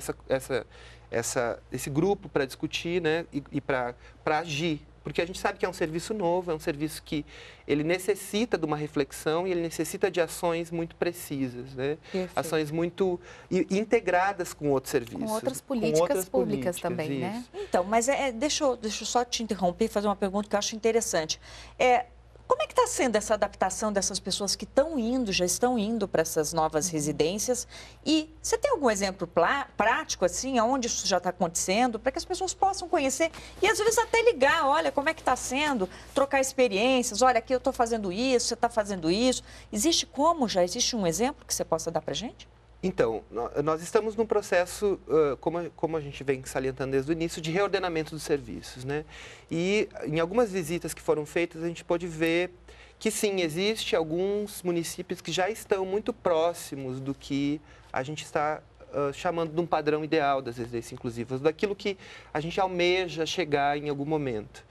esse grupo para discutir, né? E para agir? Porque a gente sabe que é um serviço novo, é um serviço que ele necessita de uma reflexão e ele necessita de ações muito precisas, né? Ações muito integradas com outros serviços. Com outras políticas públicas também, isso. né? Então, mas deixa eu só te interromper e fazer uma pergunta que eu acho interessante. Como é que está sendo essa adaptação dessas pessoas que já estão indo para essas novas residências? E você tem algum exemplo prático, assim, onde isso já está acontecendo, para que as pessoas possam conhecer e, às vezes, até ligar, olha, como é que está sendo, trocar experiências, olha, aqui eu estou fazendo isso, você está fazendo isso. Existe um exemplo que você possa dar para a gente? Então, nós estamos num processo, como a gente vem salientando desde o início, de reordenamento dos serviços, né? E em algumas visitas que foram feitas, a gente pôde ver que sim, existe alguns municípios que já estão muito próximos do que a gente está chamando de um padrão ideal das residências inclusivas, daquilo que a gente almeja chegar em algum momento.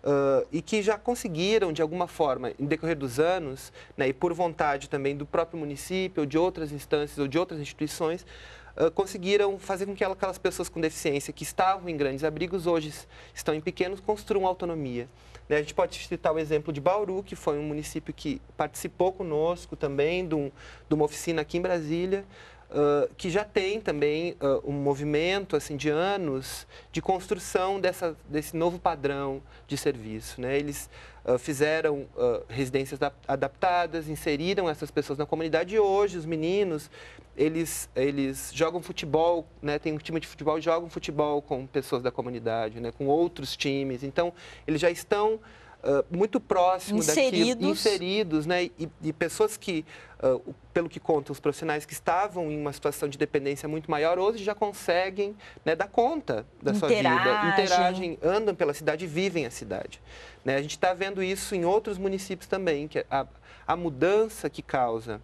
E que já conseguiram, de alguma forma, em decorrer dos anos, né, e por vontade também do próprio município, ou de outras instâncias, ou de outras instituições, conseguiram fazer com que aquelas pessoas com deficiência que estavam em grandes abrigos, hoje estão em pequenos, construam autonomia. Né, a gente pode citar o exemplo de Bauru, que foi um município que participou conosco também de uma oficina aqui em Brasília, que já tem também um movimento assim, de anos de construção desse novo padrão de serviço, né? Eles fizeram residências adaptadas, inseriram essas pessoas na comunidade e hoje os meninos, eles jogam futebol, né? Tem um time de futebol, jogam futebol com pessoas da comunidade, né? Com outros times. Então, eles já estão muito próximos inseridos, né? E pessoas que, pelo que contam os profissionais que estavam em uma situação de dependência muito maior, hoje já conseguem, né, dar conta da sua vida, interagem, andam pela cidade e vivem a cidade. Né? A gente está vendo isso em outros municípios também, que a mudança que causa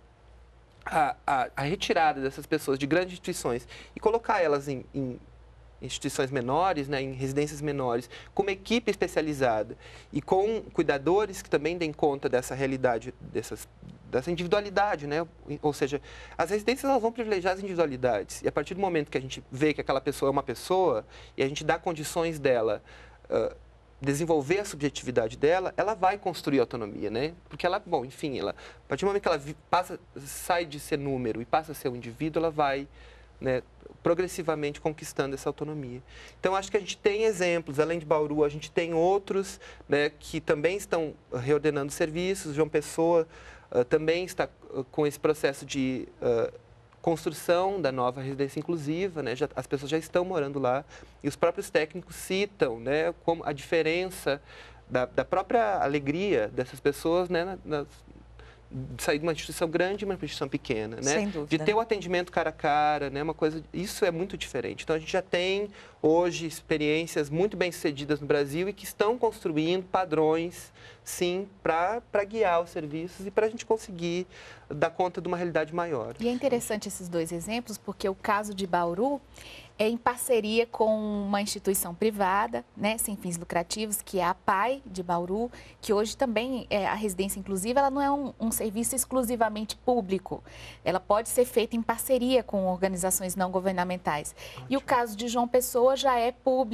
a retirada dessas pessoas de grandes instituições e colocar elas em instituições menores, né, em residências menores, com uma equipe especializada e com cuidadores que também deem conta dessa realidade, dessa individualidade, né? Ou seja, as residências elas vão privilegiar as individualidades e a partir do momento que a gente vê que aquela pessoa é uma pessoa e a gente dá condições dela desenvolver a subjetividade dela, ela vai construir autonomia, né? Porque ela, bom, enfim, a partir do momento que ela sai de ser número e passa a ser um indivíduo, ela vai, né, progressivamente conquistando essa autonomia. Então, acho que a gente tem exemplos, além de Bauru, a gente tem outros, né, que também estão reordenando serviços. João Pessoa também está com esse processo de construção da nova residência inclusiva, né, as pessoas já estão morando lá e os próprios técnicos citam, né, como a diferença da própria alegria dessas pessoas, né, de sair de uma instituição grande e uma instituição pequena, né? Sem dúvida. De ter o atendimento cara a cara, né? Uma coisa, isso é muito diferente. Então, a gente já tem hoje experiências muito bem-sucedidas no Brasil e que estão construindo padrões, sim, para guiar os serviços e para a gente conseguir dar conta de uma realidade maior. E é interessante esses dois exemplos, porque o caso de Bauru é em parceria com uma instituição privada, né, sem fins lucrativos, que é a PAI de Bauru, que hoje também a residência inclusiva, ela não é um serviço exclusivamente público. Ela pode ser feita em parceria com organizações não governamentais. Ótimo. E o caso de João Pessoa já é público,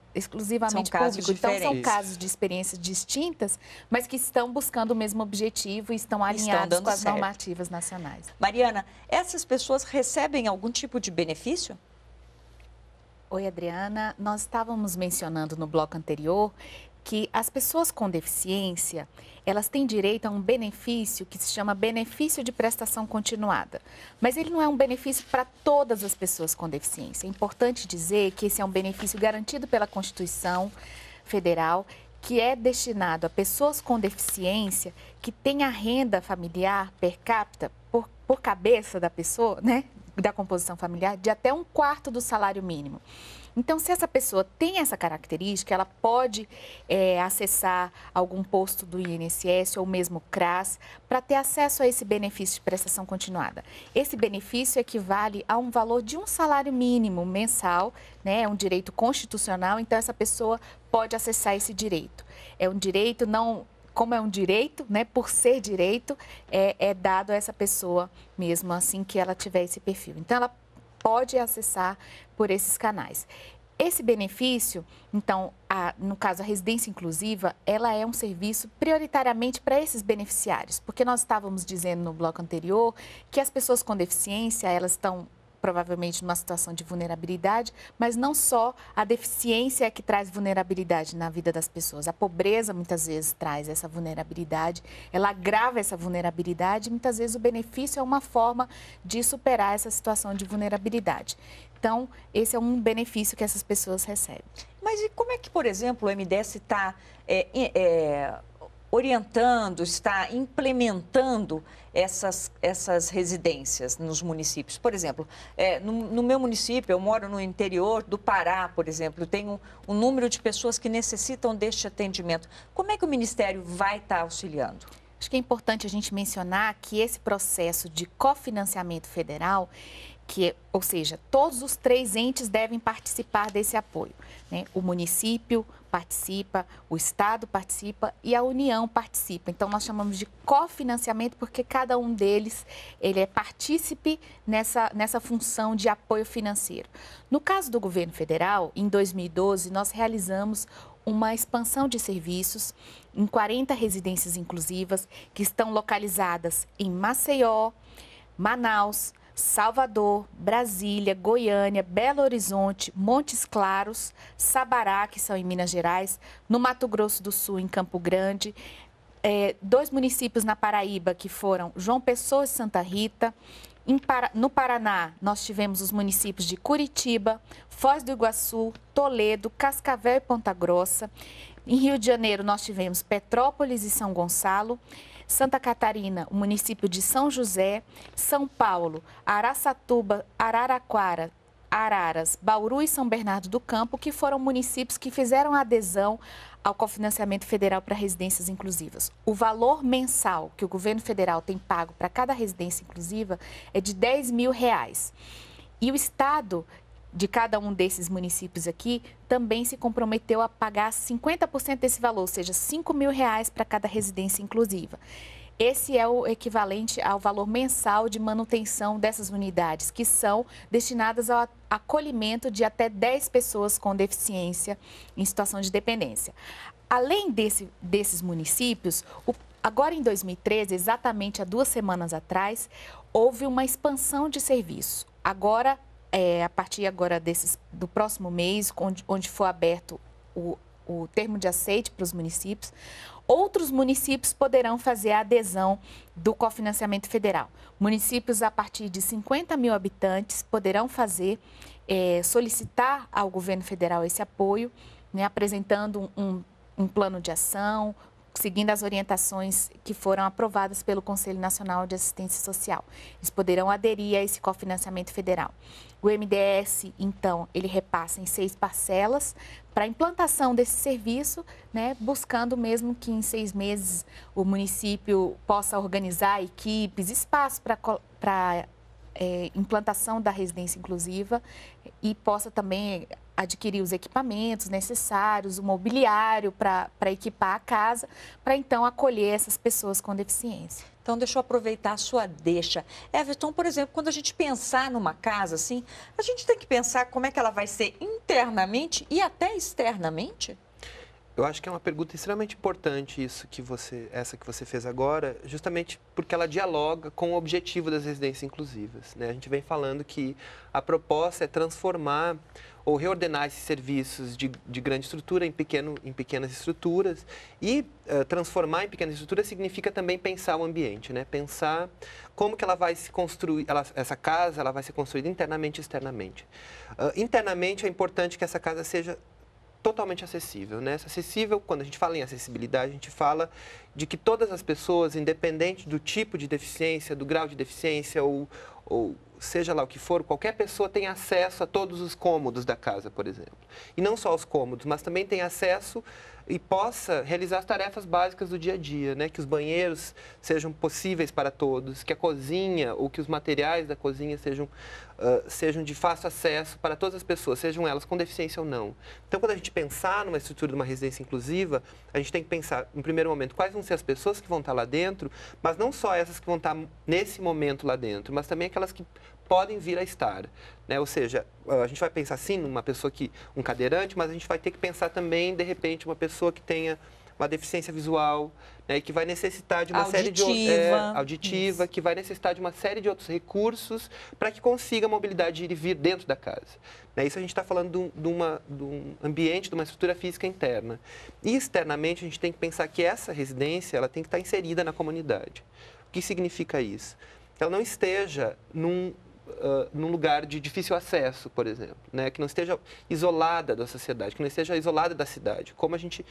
exclusivamente São casos público. Então, são diferentes. casos de experiências distintas, mas que estão buscando o mesmo objetivo e estão alinhados dando com as certo. normativas nacionais. Mariana, essas pessoas recebem algum tipo de benefício? Oi, Adriana. Nós estávamos mencionando no bloco anterior que as pessoas com deficiência, elas têm direito a um benefício que se chama benefício de prestação continuada. Mas ele não é um benefício para todas as pessoas com deficiência. É importante dizer que esse é um benefício garantido pela Constituição Federal, que é destinado a pessoas com deficiência que têm a renda familiar per capita, por cabeça da pessoa, né, da composição familiar, de até 1/4 do salário mínimo. Então, se essa pessoa tem essa característica, ela pode acessar algum posto do INSS ou mesmo CRAS para ter acesso a esse benefício de prestação continuada. Esse benefício equivale a um valor de um salário mínimo mensal, né? É um direito constitucional, então essa pessoa pode acessar esse direito. É um direito não... Como é um direito, né, por ser direito, é dado a essa pessoa mesmo assim que ela tiver esse perfil. Então, ela pode acessar por esses canais. Esse benefício, então, no caso a residência inclusiva, ela é um serviço prioritariamente para esses beneficiários, porque nós estávamos dizendo no bloco anterior que as pessoas com deficiência, elas estão provavelmente numa situação de vulnerabilidade, mas não só a deficiência é que traz vulnerabilidade na vida das pessoas. A pobreza muitas vezes traz essa vulnerabilidade, ela agrava essa vulnerabilidade e muitas vezes o benefício é uma forma de superar essa situação de vulnerabilidade. Então, esse é um benefício que essas pessoas recebem. Mas e como é que, por exemplo, o MDS está orientando, está implementando essas residências nos municípios? Por exemplo, no meu município, eu moro no interior do Pará, por exemplo, tem um número de pessoas que necessitam deste atendimento. Como é que o Ministério vai estar auxiliando? Acho que é importante a gente mencionar que esse processo de cofinanciamento federal, ou seja, todos os 3 entes devem participar desse apoio, né? O município participa, o Estado participa e a União participa. Então, nós chamamos de cofinanciamento porque cada um deles ele é partícipe nessa função de apoio financeiro. No caso do governo federal, em 2012, nós realizamos uma expansão de serviços em 40 residências inclusivas que estão localizadas em Maceió, Manaus, Salvador, Brasília, Goiânia, Belo Horizonte, Montes Claros, Sabará, que são em Minas Gerais, no Mato Grosso do Sul, em Campo Grande, 2 municípios na Paraíba, que foram João Pessoa e Santa Rita. No Paraná, nós tivemos os municípios de Curitiba, Foz do Iguaçu, Toledo, Cascavel e Ponta Grossa. Em Rio de Janeiro, nós tivemos Petrópolis e São Gonçalo. Santa Catarina, o município de São José, São Paulo, Araçatuba, Araraquara, Araras, Bauru e São Bernardo do Campo, que foram municípios que fizeram adesão ao cofinanciamento federal para residências inclusivas. O valor mensal que o governo federal tem pago para cada residência inclusiva é de R$10 mil. E o Estado de cada um desses municípios aqui também se comprometeu a pagar 50% desse valor, ou seja, R$5 mil para cada residência inclusiva. Esse é o equivalente ao valor mensal de manutenção dessas unidades, que são destinadas ao acolhimento de até 10 pessoas com deficiência em situação de dependência. Além desses municípios, agora em 2013, exatamente há 2 semanas atrás, houve uma expansão de serviços. Agora, a partir do próximo mês, onde for aberto o termo de aceite para os municípios, outros municípios poderão fazer a adesão do cofinanciamento federal. Municípios a partir de 50 mil habitantes poderão solicitar ao governo federal esse apoio, né, apresentando um plano de ação, seguindo as orientações que foram aprovadas pelo Conselho Nacional de Assistência Social. Eles poderão aderir a esse cofinanciamento federal. O MDS, então, ele repassa em 6 parcelas para a implantação desse serviço, né, buscando mesmo que em 6 meses o município possa organizar equipes, espaços para implantação da residência inclusiva e possa também adquirir os equipamentos necessários, o mobiliário para equipar a casa, para então acolher essas pessoas com deficiência. Então, deixa eu aproveitar a sua deixa. Everton, por exemplo, quando a gente pensar numa casa assim, a gente tem que pensar como é que ela vai ser internamente e até externamente? Eu acho que é uma pergunta extremamente importante essa que você fez agora, justamente porque ela dialoga com o objetivo das residências inclusivas, né? A gente vem falando que a proposta é transformar ou reordenar esses serviços de grande estrutura em pequenas estruturas e transformar em pequenas estruturas significa também pensar o ambiente, né? Pensar como que ela vai se construir, essa casa ela vai ser construída internamente e externamente. Internamente é importante que essa casa seja totalmente acessível, né? Acessível, quando a gente fala em acessibilidade, a gente fala de que todas as pessoas, independente do tipo de deficiência, do grau de deficiência ou seja lá o que for, qualquer pessoa tem acesso a todos os cômodos da casa, por exemplo. E não só os cômodos, mas também tem acesso e possa realizar as tarefas básicas do dia a dia, né? Que os banheiros sejam possíveis para todos, que a cozinha ou que os materiais da cozinha sejam de fácil acesso para todas as pessoas, sejam elas com deficiência ou não. Então, quando a gente pensar numa estrutura de uma residência inclusiva, a gente tem que pensar, no primeiro momento, quais vão ser as pessoas que vão estar lá dentro, mas não só essas que vão estar nesse momento lá dentro, mas também aquelas que podem vir a estar, né? Ou seja, a gente vai pensar sim numa pessoa um cadeirante, mas a gente vai ter que pensar também, de repente, uma pessoa que tenha uma deficiência visual, né, e que vai necessitar de uma série de auditiva, que vai necessitar de uma série de outros recursos para que consiga a mobilidade ir e vir dentro da casa. Né? Isso a gente está falando de um ambiente, de uma estrutura física interna. E externamente a gente tem que pensar que essa residência ela tem que estar inserida na comunidade. O que significa isso? Que ela não esteja num lugar de difícil acesso, por exemplo, né? Que não esteja isolada da sociedade, que não esteja isolada da cidade. Como a gente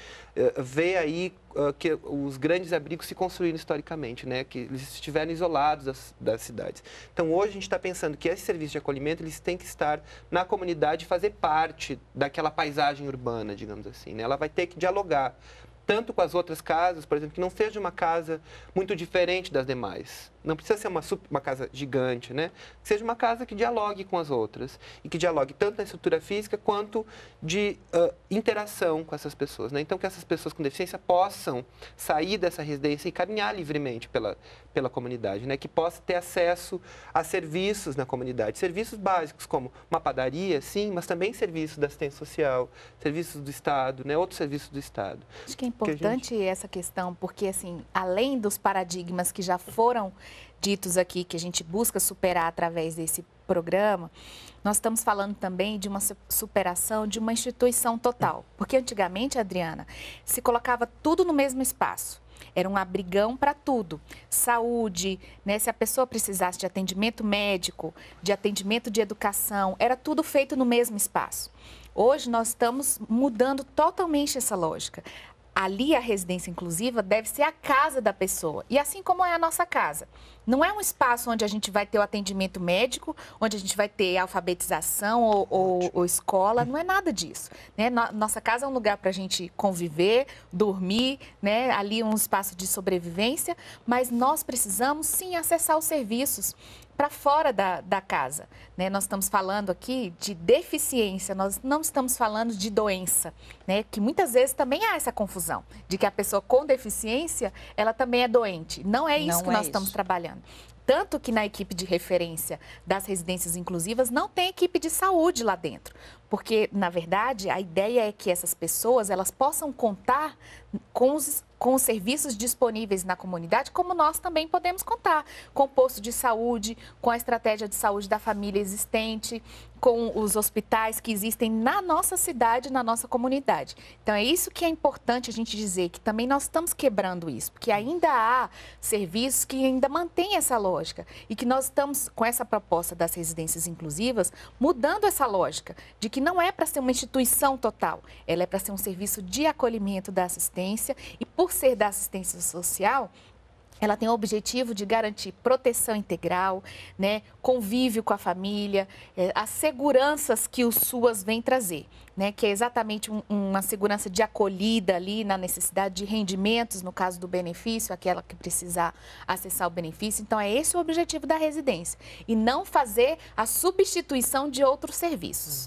vê aí que os grandes abrigos se construíram historicamente, né? Que eles estiveram isolados das cidades. Então, hoje a gente está pensando que esse serviço de acolhimento eles têm que estar na comunidade e fazer parte daquela paisagem urbana, digamos assim, né? Ela vai ter que dialogar tanto com as outras casas, por exemplo, que não seja uma casa muito diferente das demais. Não precisa ser uma casa gigante, né? Que seja uma casa que dialogue com as outras e que dialogue tanto na estrutura física quanto de interação com essas pessoas, né? Então, que essas pessoas com deficiência possam sair dessa residência e caminhar livremente pela comunidade, né? Que possa ter acesso a serviços na comunidade, serviços básicos como uma padaria, sim, mas também serviços da assistência social, serviços do Estado, né? Outros serviços do Estado. Acho que é importante essa questão, porque, assim, além dos paradigmas que já foram ditos aqui, que a gente busca superar através desse programa, nós estamos falando também de uma superação de uma instituição total. Porque antigamente, Adriana, se colocava tudo no mesmo espaço. Era um abrigão para tudo. Saúde, né? Se a pessoa precisasse de atendimento médico, de atendimento de educação, era tudo feito no mesmo espaço. Hoje nós estamos mudando totalmente essa lógica. Ali a residência inclusiva deve ser a casa da pessoa, e assim como é a nossa casa. Não é um espaço onde a gente vai ter o atendimento médico, onde a gente vai ter alfabetização ou escola, não é nada disso. Né? Nossa casa é um lugar para a gente conviver, dormir, né? Ali um espaço de sobrevivência, mas nós precisamos sim acessar os serviços para fora da casa. Né? Nós estamos falando aqui de deficiência, nós não estamos falando de doença, né? Que muitas vezes também há essa confusão, de que a pessoa com deficiência, ela também é doente. Não é isso que nós estamos trabalhando. Tanto que na equipe de referência das residências inclusivas não tem equipe de saúde lá dentro. Porque, na verdade, a ideia é que essas pessoas elas possam contar com os serviços disponíveis na comunidade, como nós também podemos contar, com o posto de saúde, com a estratégia de saúde da família existente, com os hospitais que existem na nossa cidade, na nossa comunidade. Então, é isso que é importante a gente dizer, que também nós estamos quebrando isso, porque ainda há serviços que ainda mantêm essa lógica e que nós estamos, com essa proposta das residências inclusivas, mudando essa lógica de que não é para ser uma instituição total, ela é para ser um serviço de acolhimento da assistência e, por ser da assistência social, ela tem o objetivo de garantir proteção integral, né, convívio com a família, as seguranças que o SUAS vem trazer, né, que é exatamente uma segurança de acolhida ali na necessidade de rendimentos, no caso do benefício, aquela que precisar acessar o benefício. Então, é esse o objetivo da residência, e não fazer a substituição de outros serviços.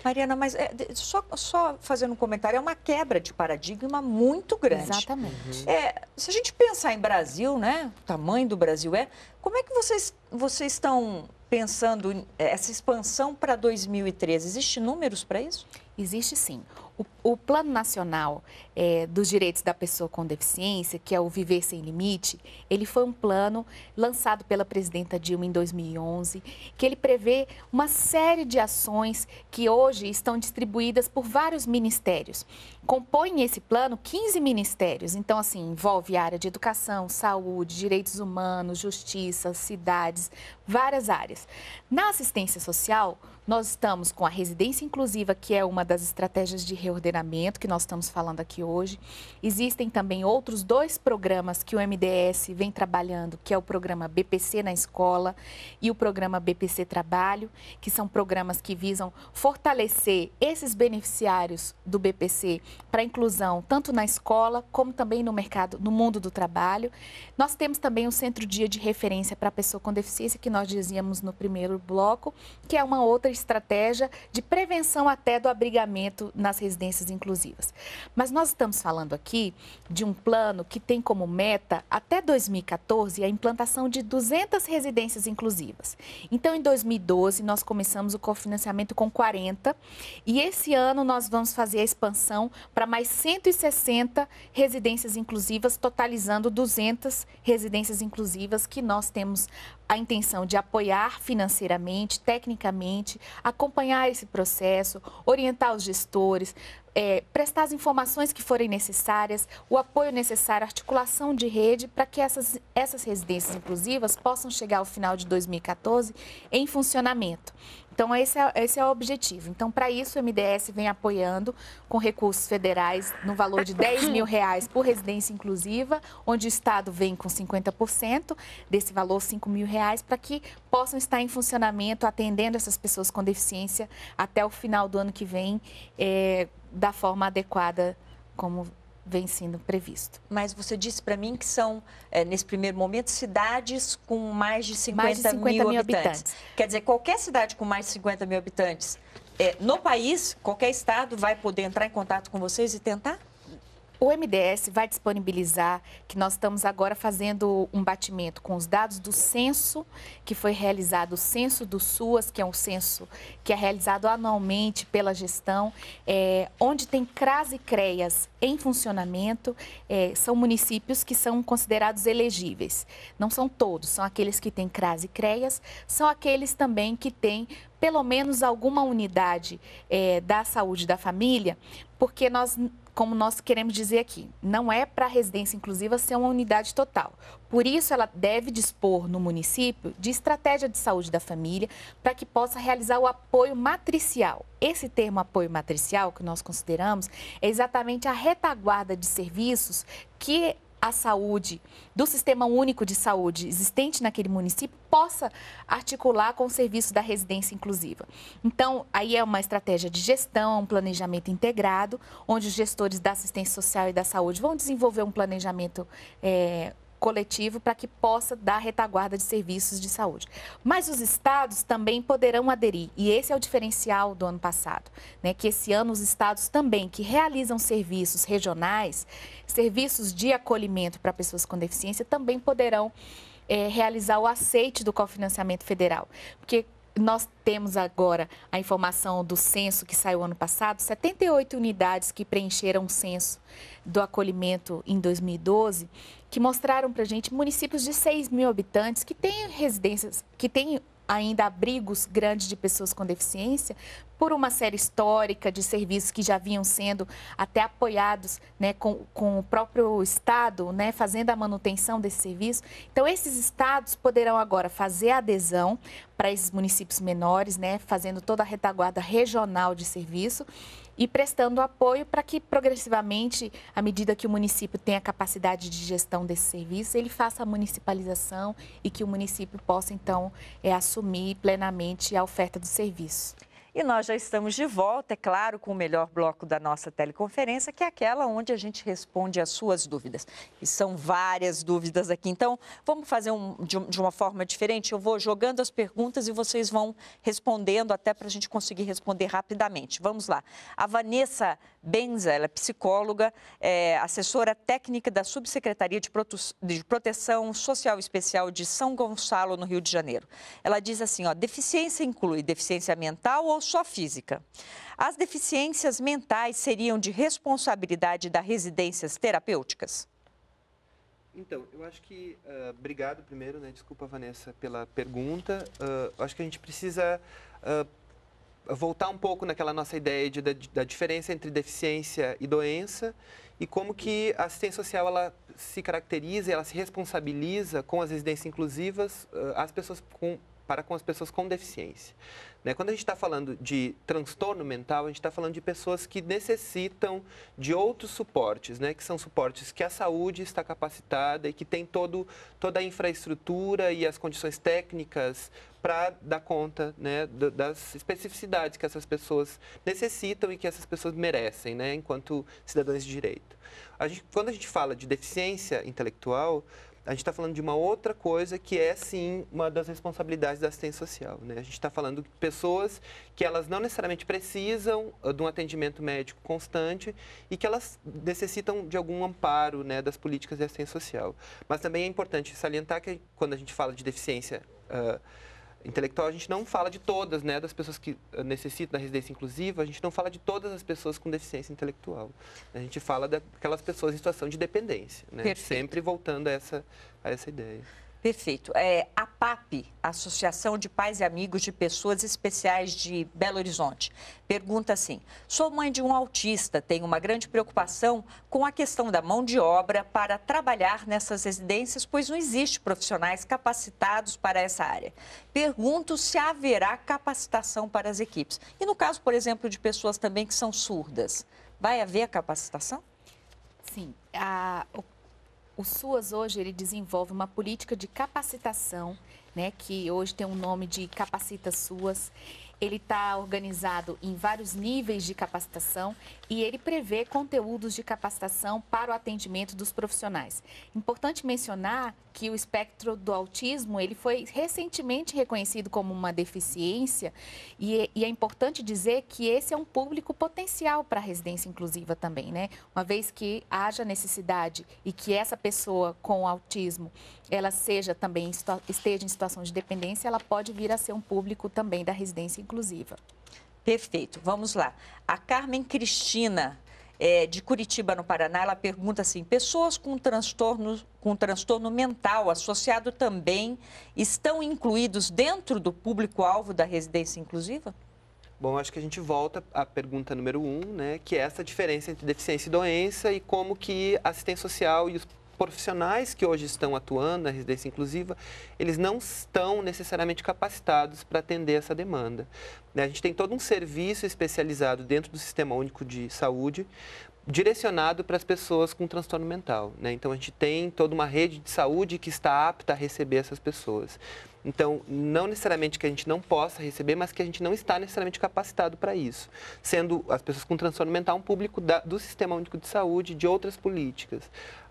Mariana, mas só fazendo um comentário, é uma quebra de paradigma muito grande. Exatamente. Se a gente pensar em Brasil, né, o tamanho do Brasil como é que vocês estão pensando essa expansão para 2013? Existem números para isso? Existe sim. O Plano Nacional dos Direitos da Pessoa com Deficiência, que é o Viver Sem Limite, ele foi um plano lançado pela presidenta Dilma em 2011, que ele prevê uma série de ações que hoje estão distribuídas por vários ministérios. Compõem esse plano 15 ministérios, então, assim, envolve a área de educação, saúde, direitos humanos, justiça, cidades, várias áreas. Na assistência social, nós estamos com a residência inclusiva, que é uma das estratégias de reordenamento que nós estamos falando aqui hoje. Existem também outros 2 programas que o MDS vem trabalhando, que é o programa BPC na escola e o programa BPC Trabalho, que são programas que visam fortalecer esses beneficiários do BPC para a inclusão, tanto na escola como também no mercado, no mundo do trabalho. Nós temos também o Centro Dia de Referência para a Pessoa com Deficiência, que nós dizíamos no primeiro bloco, que é uma outra estratégia de prevenção até do abrigamento nas residências inclusivas. Mas nós estamos falando aqui de um plano que tem como meta, até 2014, a implantação de 200 residências inclusivas. Então, em 2012, nós começamos o cofinanciamento com 40 e esse ano nós vamos fazer a expansão para mais 160 residências inclusivas, totalizando 200 residências inclusivas que nós temos a intenção de apoiar financeiramente, tecnicamente, acompanhar esse processo, orientar os gestores, prestar as informações que forem necessárias, o apoio necessário, articulação de rede para que essas residências inclusivas possam chegar ao final de 2014 em funcionamento. Então, esse é o objetivo. Então, para isso, o MDS vem apoiando com recursos federais no valor de R$10 mil por residência inclusiva, onde o Estado vem com 50% desse valor, R$5 mil, para que possam estar em funcionamento, atendendo essas pessoas com deficiência até o final do ano que vem, da forma adequada, como vem sendo previsto. Mas você disse para mim que são, nesse primeiro momento, cidades com mais de 50 mil habitantes. Quer dizer, qualquer cidade com mais de 50 mil habitantes no país, qualquer estado vai poder entrar em contato com vocês e tentar? O MDS vai disponibilizar, que nós estamos agora fazendo um batimento com os dados do censo, que foi realizado, o censo do SUAS, que é um censo que é realizado anualmente pela gestão, onde tem CRAS e CREAS em funcionamento, são municípios que são considerados elegíveis. Não são todos, são aqueles que têm CRAS e CREAS, são aqueles também que têm pelo menos alguma unidade da saúde da família, porque como nós queremos dizer aqui, não é para a residência inclusiva ser uma unidade total. Por isso, ela deve dispor no município de estratégia de saúde da família para que possa realizar o apoio matricial. Esse termo apoio matricial, que nós consideramos, é exatamente a retaguarda de serviços que a saúde, do Sistema Único de Saúde existente naquele município, possa articular com o serviço da residência inclusiva. Então, aí é uma estratégia de gestão, um planejamento integrado, onde os gestores da assistência social e da saúde vão desenvolver um planejamento coletivo para que possa dar retaguarda de serviços de saúde. Mas os estados também poderão aderir, e esse é o diferencial do ano passado, né? Que esse ano os estados também, que realizam serviços regionais, serviços de acolhimento para pessoas com deficiência, também poderão realizar o aceite do cofinanciamento federal, porque nós temos agora a informação do censo que saiu ano passado, 78 unidades que preencheram o censo do acolhimento em 2012, que mostraram para a gente municípios de 6 mil habitantes que têm residências, que têm ainda abrigos grandes de pessoas com deficiência, por uma série histórica de serviços que já vinham sendo até apoiados, né, com o próprio Estado, né, fazendo a manutenção desse serviço. Então, esses estados poderão agora fazer a adesão para esses municípios menores, né, fazendo toda a retaguarda regional de serviço e prestando apoio para que, progressivamente, à medida que o município tenha capacidade de gestão desse serviço, ele faça a municipalização e que o município possa, então, assumir plenamente a oferta do serviço. E nós já estamos de volta, é claro, com o melhor bloco da nossa teleconferência, que é aquela onde a gente responde as suas dúvidas. E são várias dúvidas aqui. Então, vamos fazer de uma forma diferente? Eu vou jogando as perguntas e vocês vão respondendo até para a gente conseguir responder rapidamente. Vamos lá. A Vanessa Benza, ela é psicóloga, assessora técnica da Subsecretaria de Proteção Social Especial de São Gonçalo, no Rio de Janeiro. Ela diz assim, ó, deficiência inclui deficiência mental ou só física? As deficiências mentais seriam de responsabilidade das residências terapêuticas? Então, eu acho que, obrigado primeiro, né? Desculpa, Vanessa, pela pergunta. Eu acho que a gente precisa voltar um pouco naquela nossa ideia da diferença entre deficiência e doença e como que a assistência social ela se caracteriza, ela se responsabiliza com as residências inclusivas para com as pessoas com deficiência. Né? Quando a gente está falando de transtorno mental, a gente está falando de pessoas que necessitam de outros suportes, né? Que são suportes que a saúde está capacitada e que tem toda a infraestrutura e as condições técnicas para dar conta, né, das especificidades que essas pessoas necessitam e que essas pessoas merecem, né, enquanto cidadãos de direito. Quando a gente fala de deficiência intelectual, a gente está falando de uma outra coisa que é, sim, uma das responsabilidades da assistência social. Né? A gente está falando de pessoas que elas não necessariamente precisam de um atendimento médico constante e que elas necessitam de algum amparo, né, das políticas de assistência social. Mas também é importante salientar que quando a gente fala de deficiência intelectual, a gente não fala de todas, né, das pessoas que necessitam da residência inclusiva, a gente não fala de todas as pessoas com deficiência intelectual. A gente fala daquelas pessoas em situação de dependência, né? Sempre voltando a essa ideia. Perfeito. A PAP, Associação de Pais e Amigos de Pessoas Especiais de Belo Horizonte, pergunta assim, sou mãe de um autista, tenho uma grande preocupação com a questão da mão de obra para trabalhar nessas residências, pois não existe profissionais capacitados para essa área. Pergunto se haverá capacitação para as equipes. E no caso, por exemplo, de pessoas também que são surdas, vai haver capacitação? Sim, o SUAS hoje ele desenvolve uma política de capacitação, né, que hoje tem um nome de Capacita SUAS. Ele está organizado em vários níveis de capacitação e ele prevê conteúdos de capacitação para o atendimento dos profissionais. Importante mencionar que o espectro do autismo ele foi recentemente reconhecido como uma deficiência e é importante dizer que esse é um público potencial para a residência inclusiva também, né? Uma vez que haja necessidade e que essa pessoa com autismo ela esteja em situação de dependência, ela pode vir a ser um público também da residência inclusiva. Perfeito. Vamos lá. A Carmen Cristina, de Curitiba, no Paraná, ela pergunta assim, pessoas com transtorno mental associado também estão incluídos dentro do público-alvo da residência inclusiva? Bom, acho que a gente volta à pergunta número 1, né, que é essa diferença entre deficiência e doença e como que a assistência social e os profissionais que hoje estão atuando na residência inclusiva, eles não estão necessariamente capacitados para atender essa demanda. A gente tem todo um serviço especializado dentro do Sistema Único de Saúde, direcionado para as pessoas com transtorno mental. Então, a gente tem toda uma rede de saúde que está apta a receber essas pessoas. Então, não necessariamente que a gente não possa receber, mas que a gente não está necessariamente capacitado para isso. Sendo as pessoas com transtorno mental um público do Sistema Único de Saúde, de outras políticas.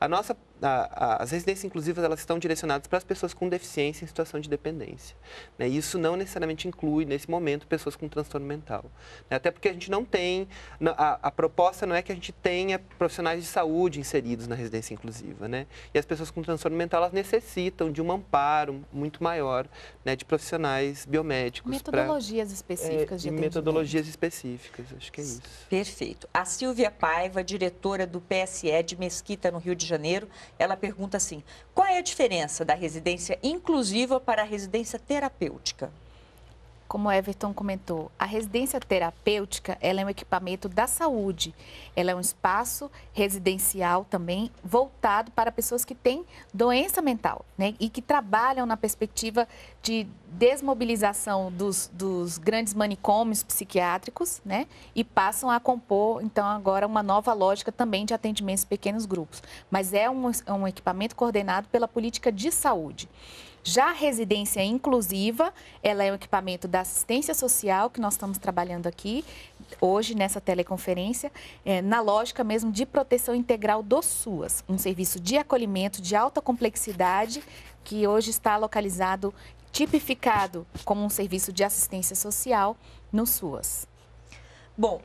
As residências inclusivas, elas estão direcionadas para as pessoas com deficiência em situação de dependência. Isso não necessariamente inclui, nesse momento, pessoas com transtorno mental. Até porque a gente não tem, a proposta não é que a gente tenha profissionais de saúde inseridos na residência inclusiva. E as pessoas com transtorno mental, elas necessitam de um amparo muito maior, de profissionais biomédicos. Metodologias específicas de atendimento. Metodologias específicas, acho que é isso. Perfeito. A Silvia Paiva, diretora do PSE de Mesquita, no Rio de Janeiro, ela pergunta assim, qual é a diferença da residência inclusiva para a residência terapêutica? Como o Everton comentou, a residência terapêutica ela é um equipamento da saúde. Ela é um espaço residencial também voltado para pessoas que têm doença mental, e que trabalham na perspectiva de desmobilização dos grandes manicômios psiquiátricos, e passam a compor, então, agora uma nova lógica também de atendimentos em pequenos grupos. Mas é um equipamento coordenado pela política de saúde. Já a residência inclusiva, ela é um equipamento da assistência social que nós estamos trabalhando aqui, hoje nessa teleconferência, na lógica mesmo de proteção integral do SUAS, um serviço de acolhimento de alta complexidade que hoje está localizado, tipificado como um serviço de assistência social no SUAS. Bom,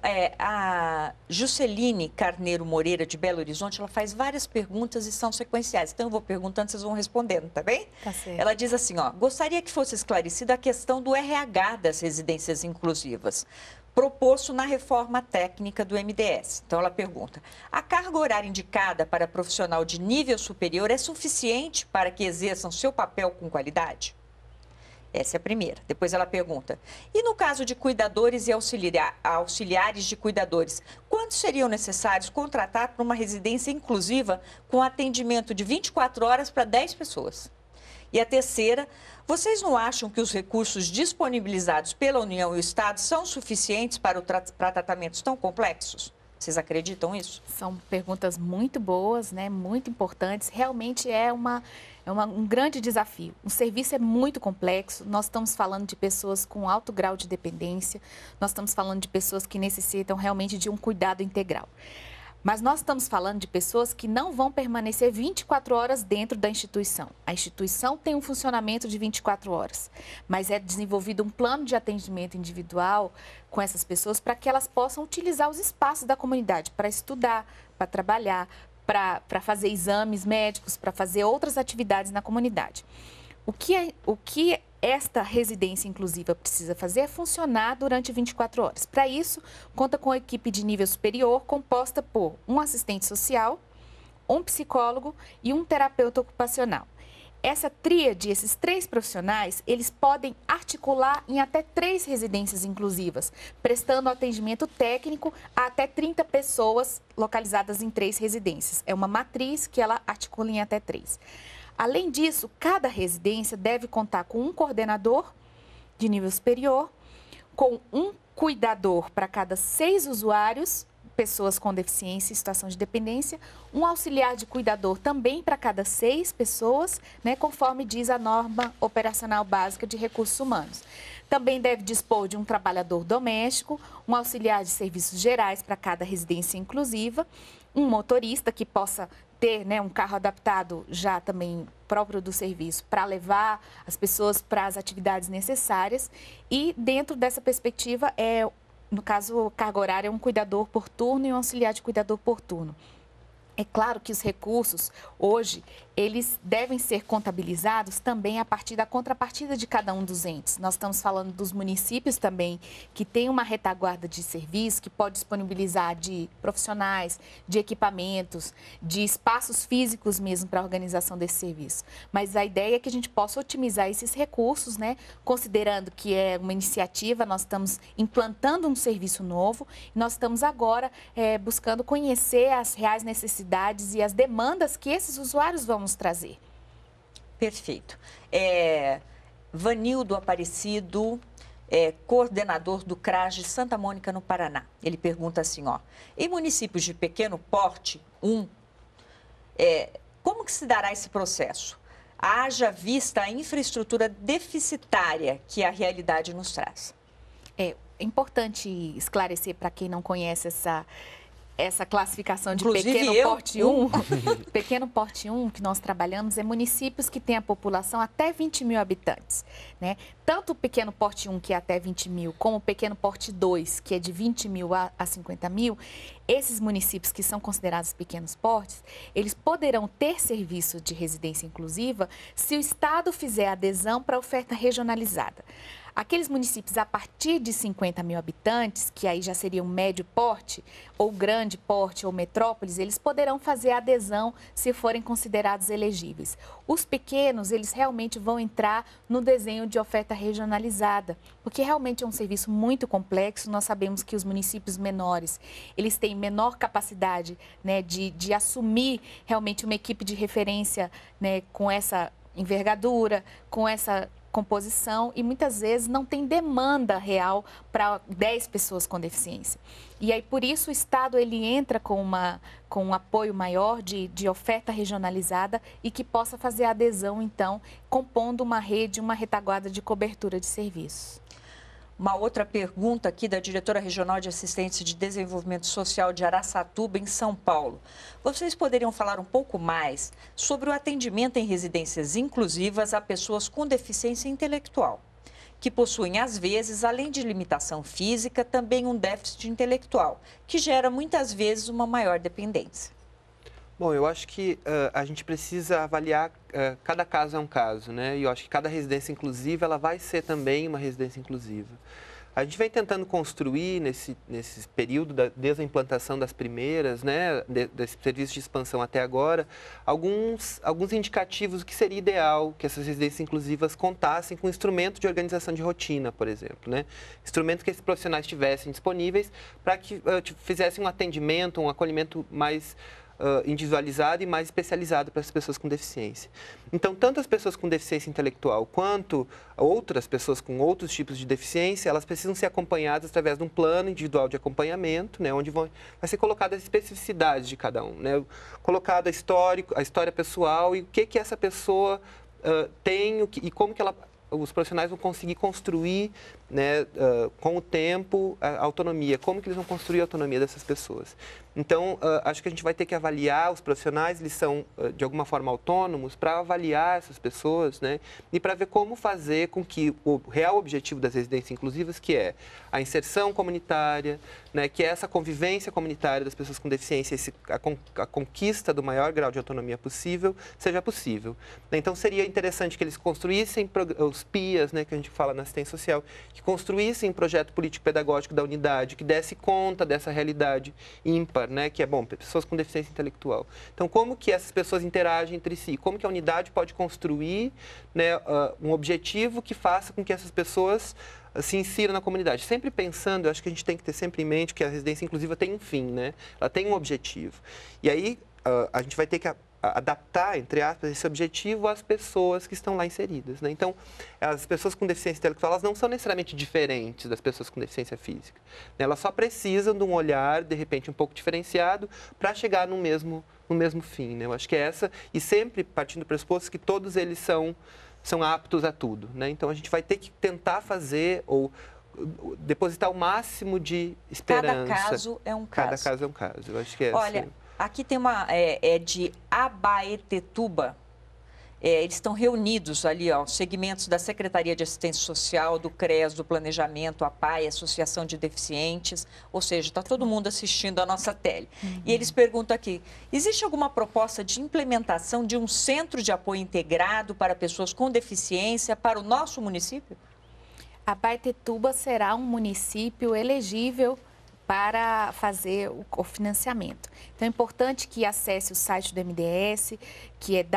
a Jusceline Carneiro Moreira, de Belo Horizonte, ela faz várias perguntas e são sequenciais. Então, eu vou perguntando, vocês vão respondendo, tá bem? Tá certo. Ela diz assim, ó, gostaria que fosse esclarecida a questão do RH das residências inclusivas, proposto na reforma técnica do MDS. Então, ela pergunta, a carga horária indicada para profissional de nível superior é suficiente para que exerçam seu papel com qualidade? Essa é a primeira. Depois ela pergunta, e no caso de cuidadores e auxiliares de cuidadores, quantos seriam necessários contratar para uma residência inclusiva com atendimento de 24 horas para 10 pessoas? E a terceira, vocês não acham que os recursos disponibilizados pela União e o Estado são suficientes para tratamentos tão complexos? Vocês acreditam nisso? São perguntas muito boas, né? Muito importantes. Realmente é um grande desafio. O serviço é muito complexo. Nós estamos falando de pessoas com alto grau de dependência. Nós estamos falando de pessoas que necessitam realmente de um cuidado integral. Mas nós estamos falando de pessoas que não vão permanecer 24 horas dentro da instituição. A instituição tem um funcionamento de 24 horas, mas é desenvolvido um plano de atendimento individual com essas pessoas para que elas possam utilizar os espaços da comunidade para estudar, para trabalhar, para fazer exames médicos, para fazer outras atividades na comunidade. O que esta residência inclusiva precisa fazer é funcionar durante 24 horas. Para isso, conta com uma equipe de nível superior composta por um assistente social, um psicólogo e um terapeuta ocupacional. Essa tríade, esses 3 profissionais, eles podem articular em até 3 residências inclusivas, prestando atendimento técnico a até 30 pessoas localizadas em 3 residências. É uma matriz que ela articula em até 3. Além disso, cada residência deve contar com um coordenador de nível superior, com um cuidador para cada 6 usuários, pessoas com deficiência e situação de dependência, um auxiliar de cuidador também para cada 6 pessoas, né, conforme diz a norma operacional básica de recursos humanos. Também deve dispor de um trabalhador doméstico, um auxiliar de serviços gerais para cada residência inclusiva, um motorista que possa ter, né, um carro adaptado já também próprio do serviço para levar as pessoas para as atividades necessárias e dentro dessa perspectiva no caso, carga horária é um cuidador por turno e um auxiliar de cuidador por turno. É claro que os recursos, hoje, eles devem ser contabilizados também a partir da contrapartida de cada um dos entes. Nós estamos falando dos municípios também, que tem uma retaguarda de serviço, que pode disponibilizar de profissionais, de equipamentos, de espaços físicos mesmo para a organização desse serviço. Mas a ideia é que a gente possa otimizar esses recursos, né? Considerando que é uma iniciativa, nós estamos implantando um serviço novo, e nós estamos agora buscando conhecer as reais necessidades e as demandas que esses usuários vão nos trazer. Perfeito. Vanildo Aparecido, coordenador do CRAS de Santa Mônica, no Paraná. Ele pergunta assim, ó, em municípios de pequeno porte, como que se dará esse processo? Haja vista a infraestrutura deficitária que a realidade nos traz. É importante esclarecer para quem não conhece essa classificação de Inclusive pequeno porte 1, pequeno porte 1 que nós trabalhamos é municípios que têm a população até 20 mil habitantes, né? Tanto o pequeno porte 1, que é até 20 mil, como o pequeno porte 2, que é de 20 mil a 50 mil, esses municípios que são considerados pequenos portes, eles poderão ter serviço de residência inclusiva se o Estado fizer adesão para a oferta regionalizada. Aqueles municípios a partir de 50 mil habitantes, que aí já seriam médio porte, ou grande porte, ou metrópoles, eles poderão fazer adesão se forem considerados elegíveis. Os pequenos, eles realmente vão entrar no desenho de oferta regionalizada, porque realmente é um serviço muito complexo. Nós sabemos que os municípios menores, eles têm menor capacidade, né, de assumir realmente uma equipe de referência, né, com essa envergadura, com essa composição e muitas vezes não tem demanda real para 10 pessoas com deficiência. E aí, por isso, o Estado ele entra com um apoio maior de oferta regionalizada e que possa fazer a adesão, então, compondo uma rede, uma retaguarda de cobertura de serviços. Uma outra pergunta aqui da diretora regional de assistência de desenvolvimento social de Araçatuba, em São Paulo. Vocês poderiam falar um pouco mais sobre o atendimento em residências inclusivas a pessoas com deficiência intelectual, que possuem, às vezes, além de limitação física, também um déficit intelectual, que gera muitas vezes uma maior dependência? Bom, eu acho que a gente precisa avaliar, cada caso é um caso, né? E eu acho que cada residência inclusiva, ela vai ser também uma residência inclusiva. A gente vem tentando construir, nesse período, desde a implantação das primeiras, né, desse serviço de expansão até agora, alguns indicativos do que seria ideal que essas residências inclusivas contassem com instrumento de organização de rotina, por exemplo, né? Instrumentos que esses profissionais tivessem disponíveis para que fizessem um atendimento, um acolhimento mais individualizado e mais especializado para as pessoas com deficiência. Então, tanto as pessoas com deficiência intelectual quanto outras pessoas com outros tipos de deficiência, elas precisam ser acompanhadas através de um plano individual de vai ser colocada as especificidades de cada um, né? Colocado a história pessoal e o que essa pessoa tem e como que os profissionais vão conseguir construir, né, com o tempo, a autonomia. Como que eles vão construir a autonomia dessas pessoas? Então, acho que a gente vai ter que avaliar os profissionais, eles são, de alguma forma, autônomos, para avaliar essas pessoas, né, e para ver como fazer com que o real objetivo das residências inclusivas, que é a inserção comunitária, né, que é essa convivência comunitária das pessoas com deficiência, a conquista do maior grau de autonomia possível, seja possível. Então, seria interessante que eles construíssem os PIAs, né, que a gente fala na assistência social, que construíssem um projeto político-pedagógico da unidade, que desse conta dessa realidade ímpar, né, que é, pessoas com deficiência intelectual. Então, como que essas pessoas interagem entre si? Como que a unidade pode construir, né, um objetivo que faça com que essas pessoas se insiram na comunidade? Sempre pensando, eu acho que a gente tem que ter sempre em mente que a residência inclusiva tem um fim, né? Ela tem um objetivo. E aí, a gente vai ter que adaptar, entre aspas, esse objetivo às pessoas que estão lá inseridas, né? Então, as pessoas com deficiência intelectual, elas não são necessariamente diferentes das pessoas com deficiência física, né? Elas só precisam de um olhar, de repente, um pouco diferenciado para chegar no mesmo fim, né? Eu acho que é essa, e sempre partindo do pressuposto que todos eles são aptos a tudo, né? Então, a gente vai ter que tentar fazer ou depositar o máximo de esperança. Cada caso é um caso. Cada caso é um caso. Eu acho que é Olha, assim. Aqui tem é de Abaetetuba. Eles estão reunidos ali, ó, segmentos da Secretaria de Assistência Social, do CREAS, do Planejamento, a PAI, Associação de Deficientes, ou seja, está todo mundo assistindo a nossa tele. E eles perguntam aqui, existe alguma proposta de implementação de um centro de apoio integrado para pessoas com deficiência para o nosso município? Abaetetuba será um município elegível para fazer o cofinanciamento. Então, é importante que acesse o site do MDS, que é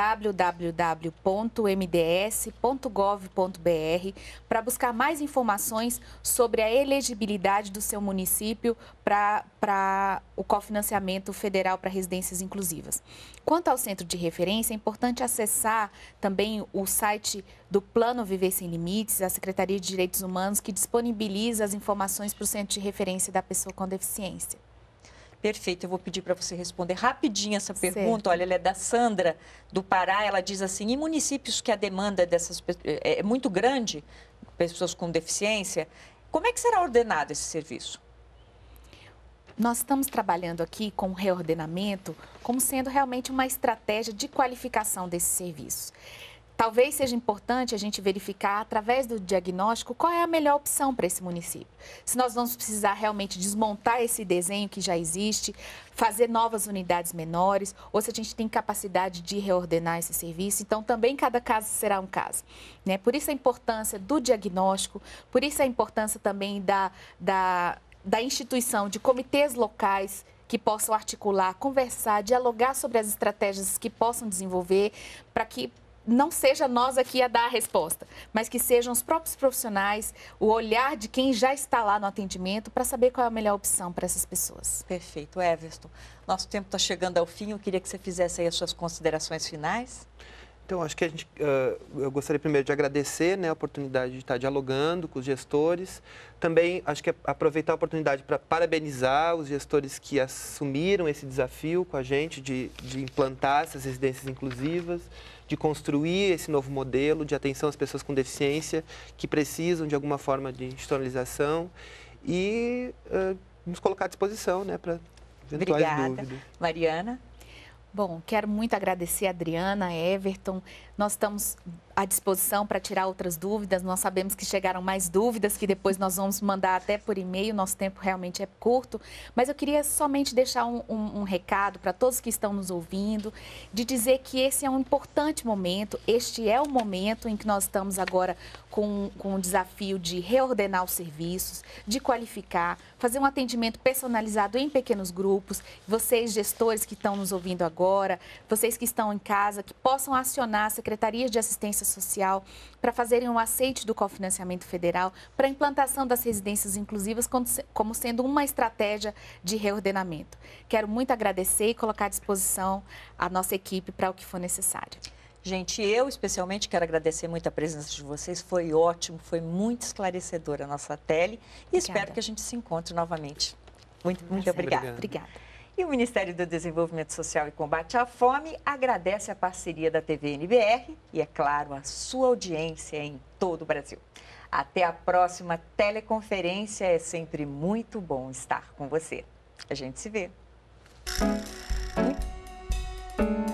www.mds.gov.br, para buscar mais informações sobre a elegibilidade do seu município para o cofinanciamento federal para residências inclusivas. Quanto ao centro de referência, é importante acessar também o site do Plano Viver Sem Limites, a Secretaria de Direitos Humanos, que disponibiliza as informações para o centro de referência da pessoa com deficiência. Perfeito, eu vou pedir para você responder rapidinho essa pergunta. Certo. Olha, ela é da Sandra, do Pará. Ela diz assim, em municípios que a demanda dessas é muito grande, pessoas com deficiência, como é que será ordenado esse serviço? Nós estamos trabalhando aqui com o reordenamento como sendo realmente uma estratégia de qualificação desses serviços. Talvez seja importante a gente verificar, através do diagnóstico, qual é a melhor opção para esse município. Se nós vamos precisar realmente desmontar esse desenho que já existe, fazer novas unidades menores, ou se a gente tem capacidade de reordenar esse serviço. Então, também cada caso será um caso, né? Por isso a importância do diagnóstico, por isso a importância também da instituição de comitês locais que possam articular, conversar, dialogar sobre as estratégias que possam desenvolver para que não seja nós aqui a dar a resposta, mas que sejam os próprios profissionais, o olhar de quem já está lá no atendimento para saber qual é a melhor opção para essas pessoas. Perfeito. Everton, nosso tempo está chegando ao fim, eu queria que você fizesse aí as suas considerações finais. Então, acho que eu gostaria primeiro de agradecer, né, a oportunidade de estar dialogando com os gestores. Também acho que aproveitar a oportunidade para parabenizar os gestores que assumiram esse desafio com a gente de implantar essas residências inclusivas, de construir esse novo modelo de atenção às pessoas com deficiência que precisam de alguma forma de institucionalização e nos colocar à disposição, né, para eventuais Obrigada. dúvidas. Mariana? Bom, quero muito agradecer a Adriana, Everton. Nós estamos à disposição para tirar outras dúvidas. Nós sabemos que chegaram mais dúvidas, que depois nós vamos mandar até por e-mail. Nosso tempo realmente é curto. Mas eu queria somente deixar um recado para todos que estão nos ouvindo, de dizer que esse é um importante momento. Este é o momento em que nós estamos agora com o desafio de reordenar os serviços, de qualificar, fazer um atendimento personalizado em pequenos grupos. Vocês, gestores que estão nos ouvindo agora, vocês que estão em casa, que possam acionar as secretarias de assistência social para fazerem um aceite do cofinanciamento federal para a implantação das residências inclusivas como sendo uma estratégia de reordenamento. Quero muito agradecer e colocar à disposição a nossa equipe para o que for necessário. Gente, eu especialmente quero agradecer muito a presença de vocês, foi ótimo, foi muito esclarecedora a nossa tele e espero que a gente se encontre novamente. Muito obrigada. Obrigada. E o Ministério do Desenvolvimento Social e Combate à Fome agradece a parceria da TV NBR e, é claro, a sua audiência em todo o Brasil. Até a próxima teleconferência, é sempre muito bom estar com você. A gente se vê.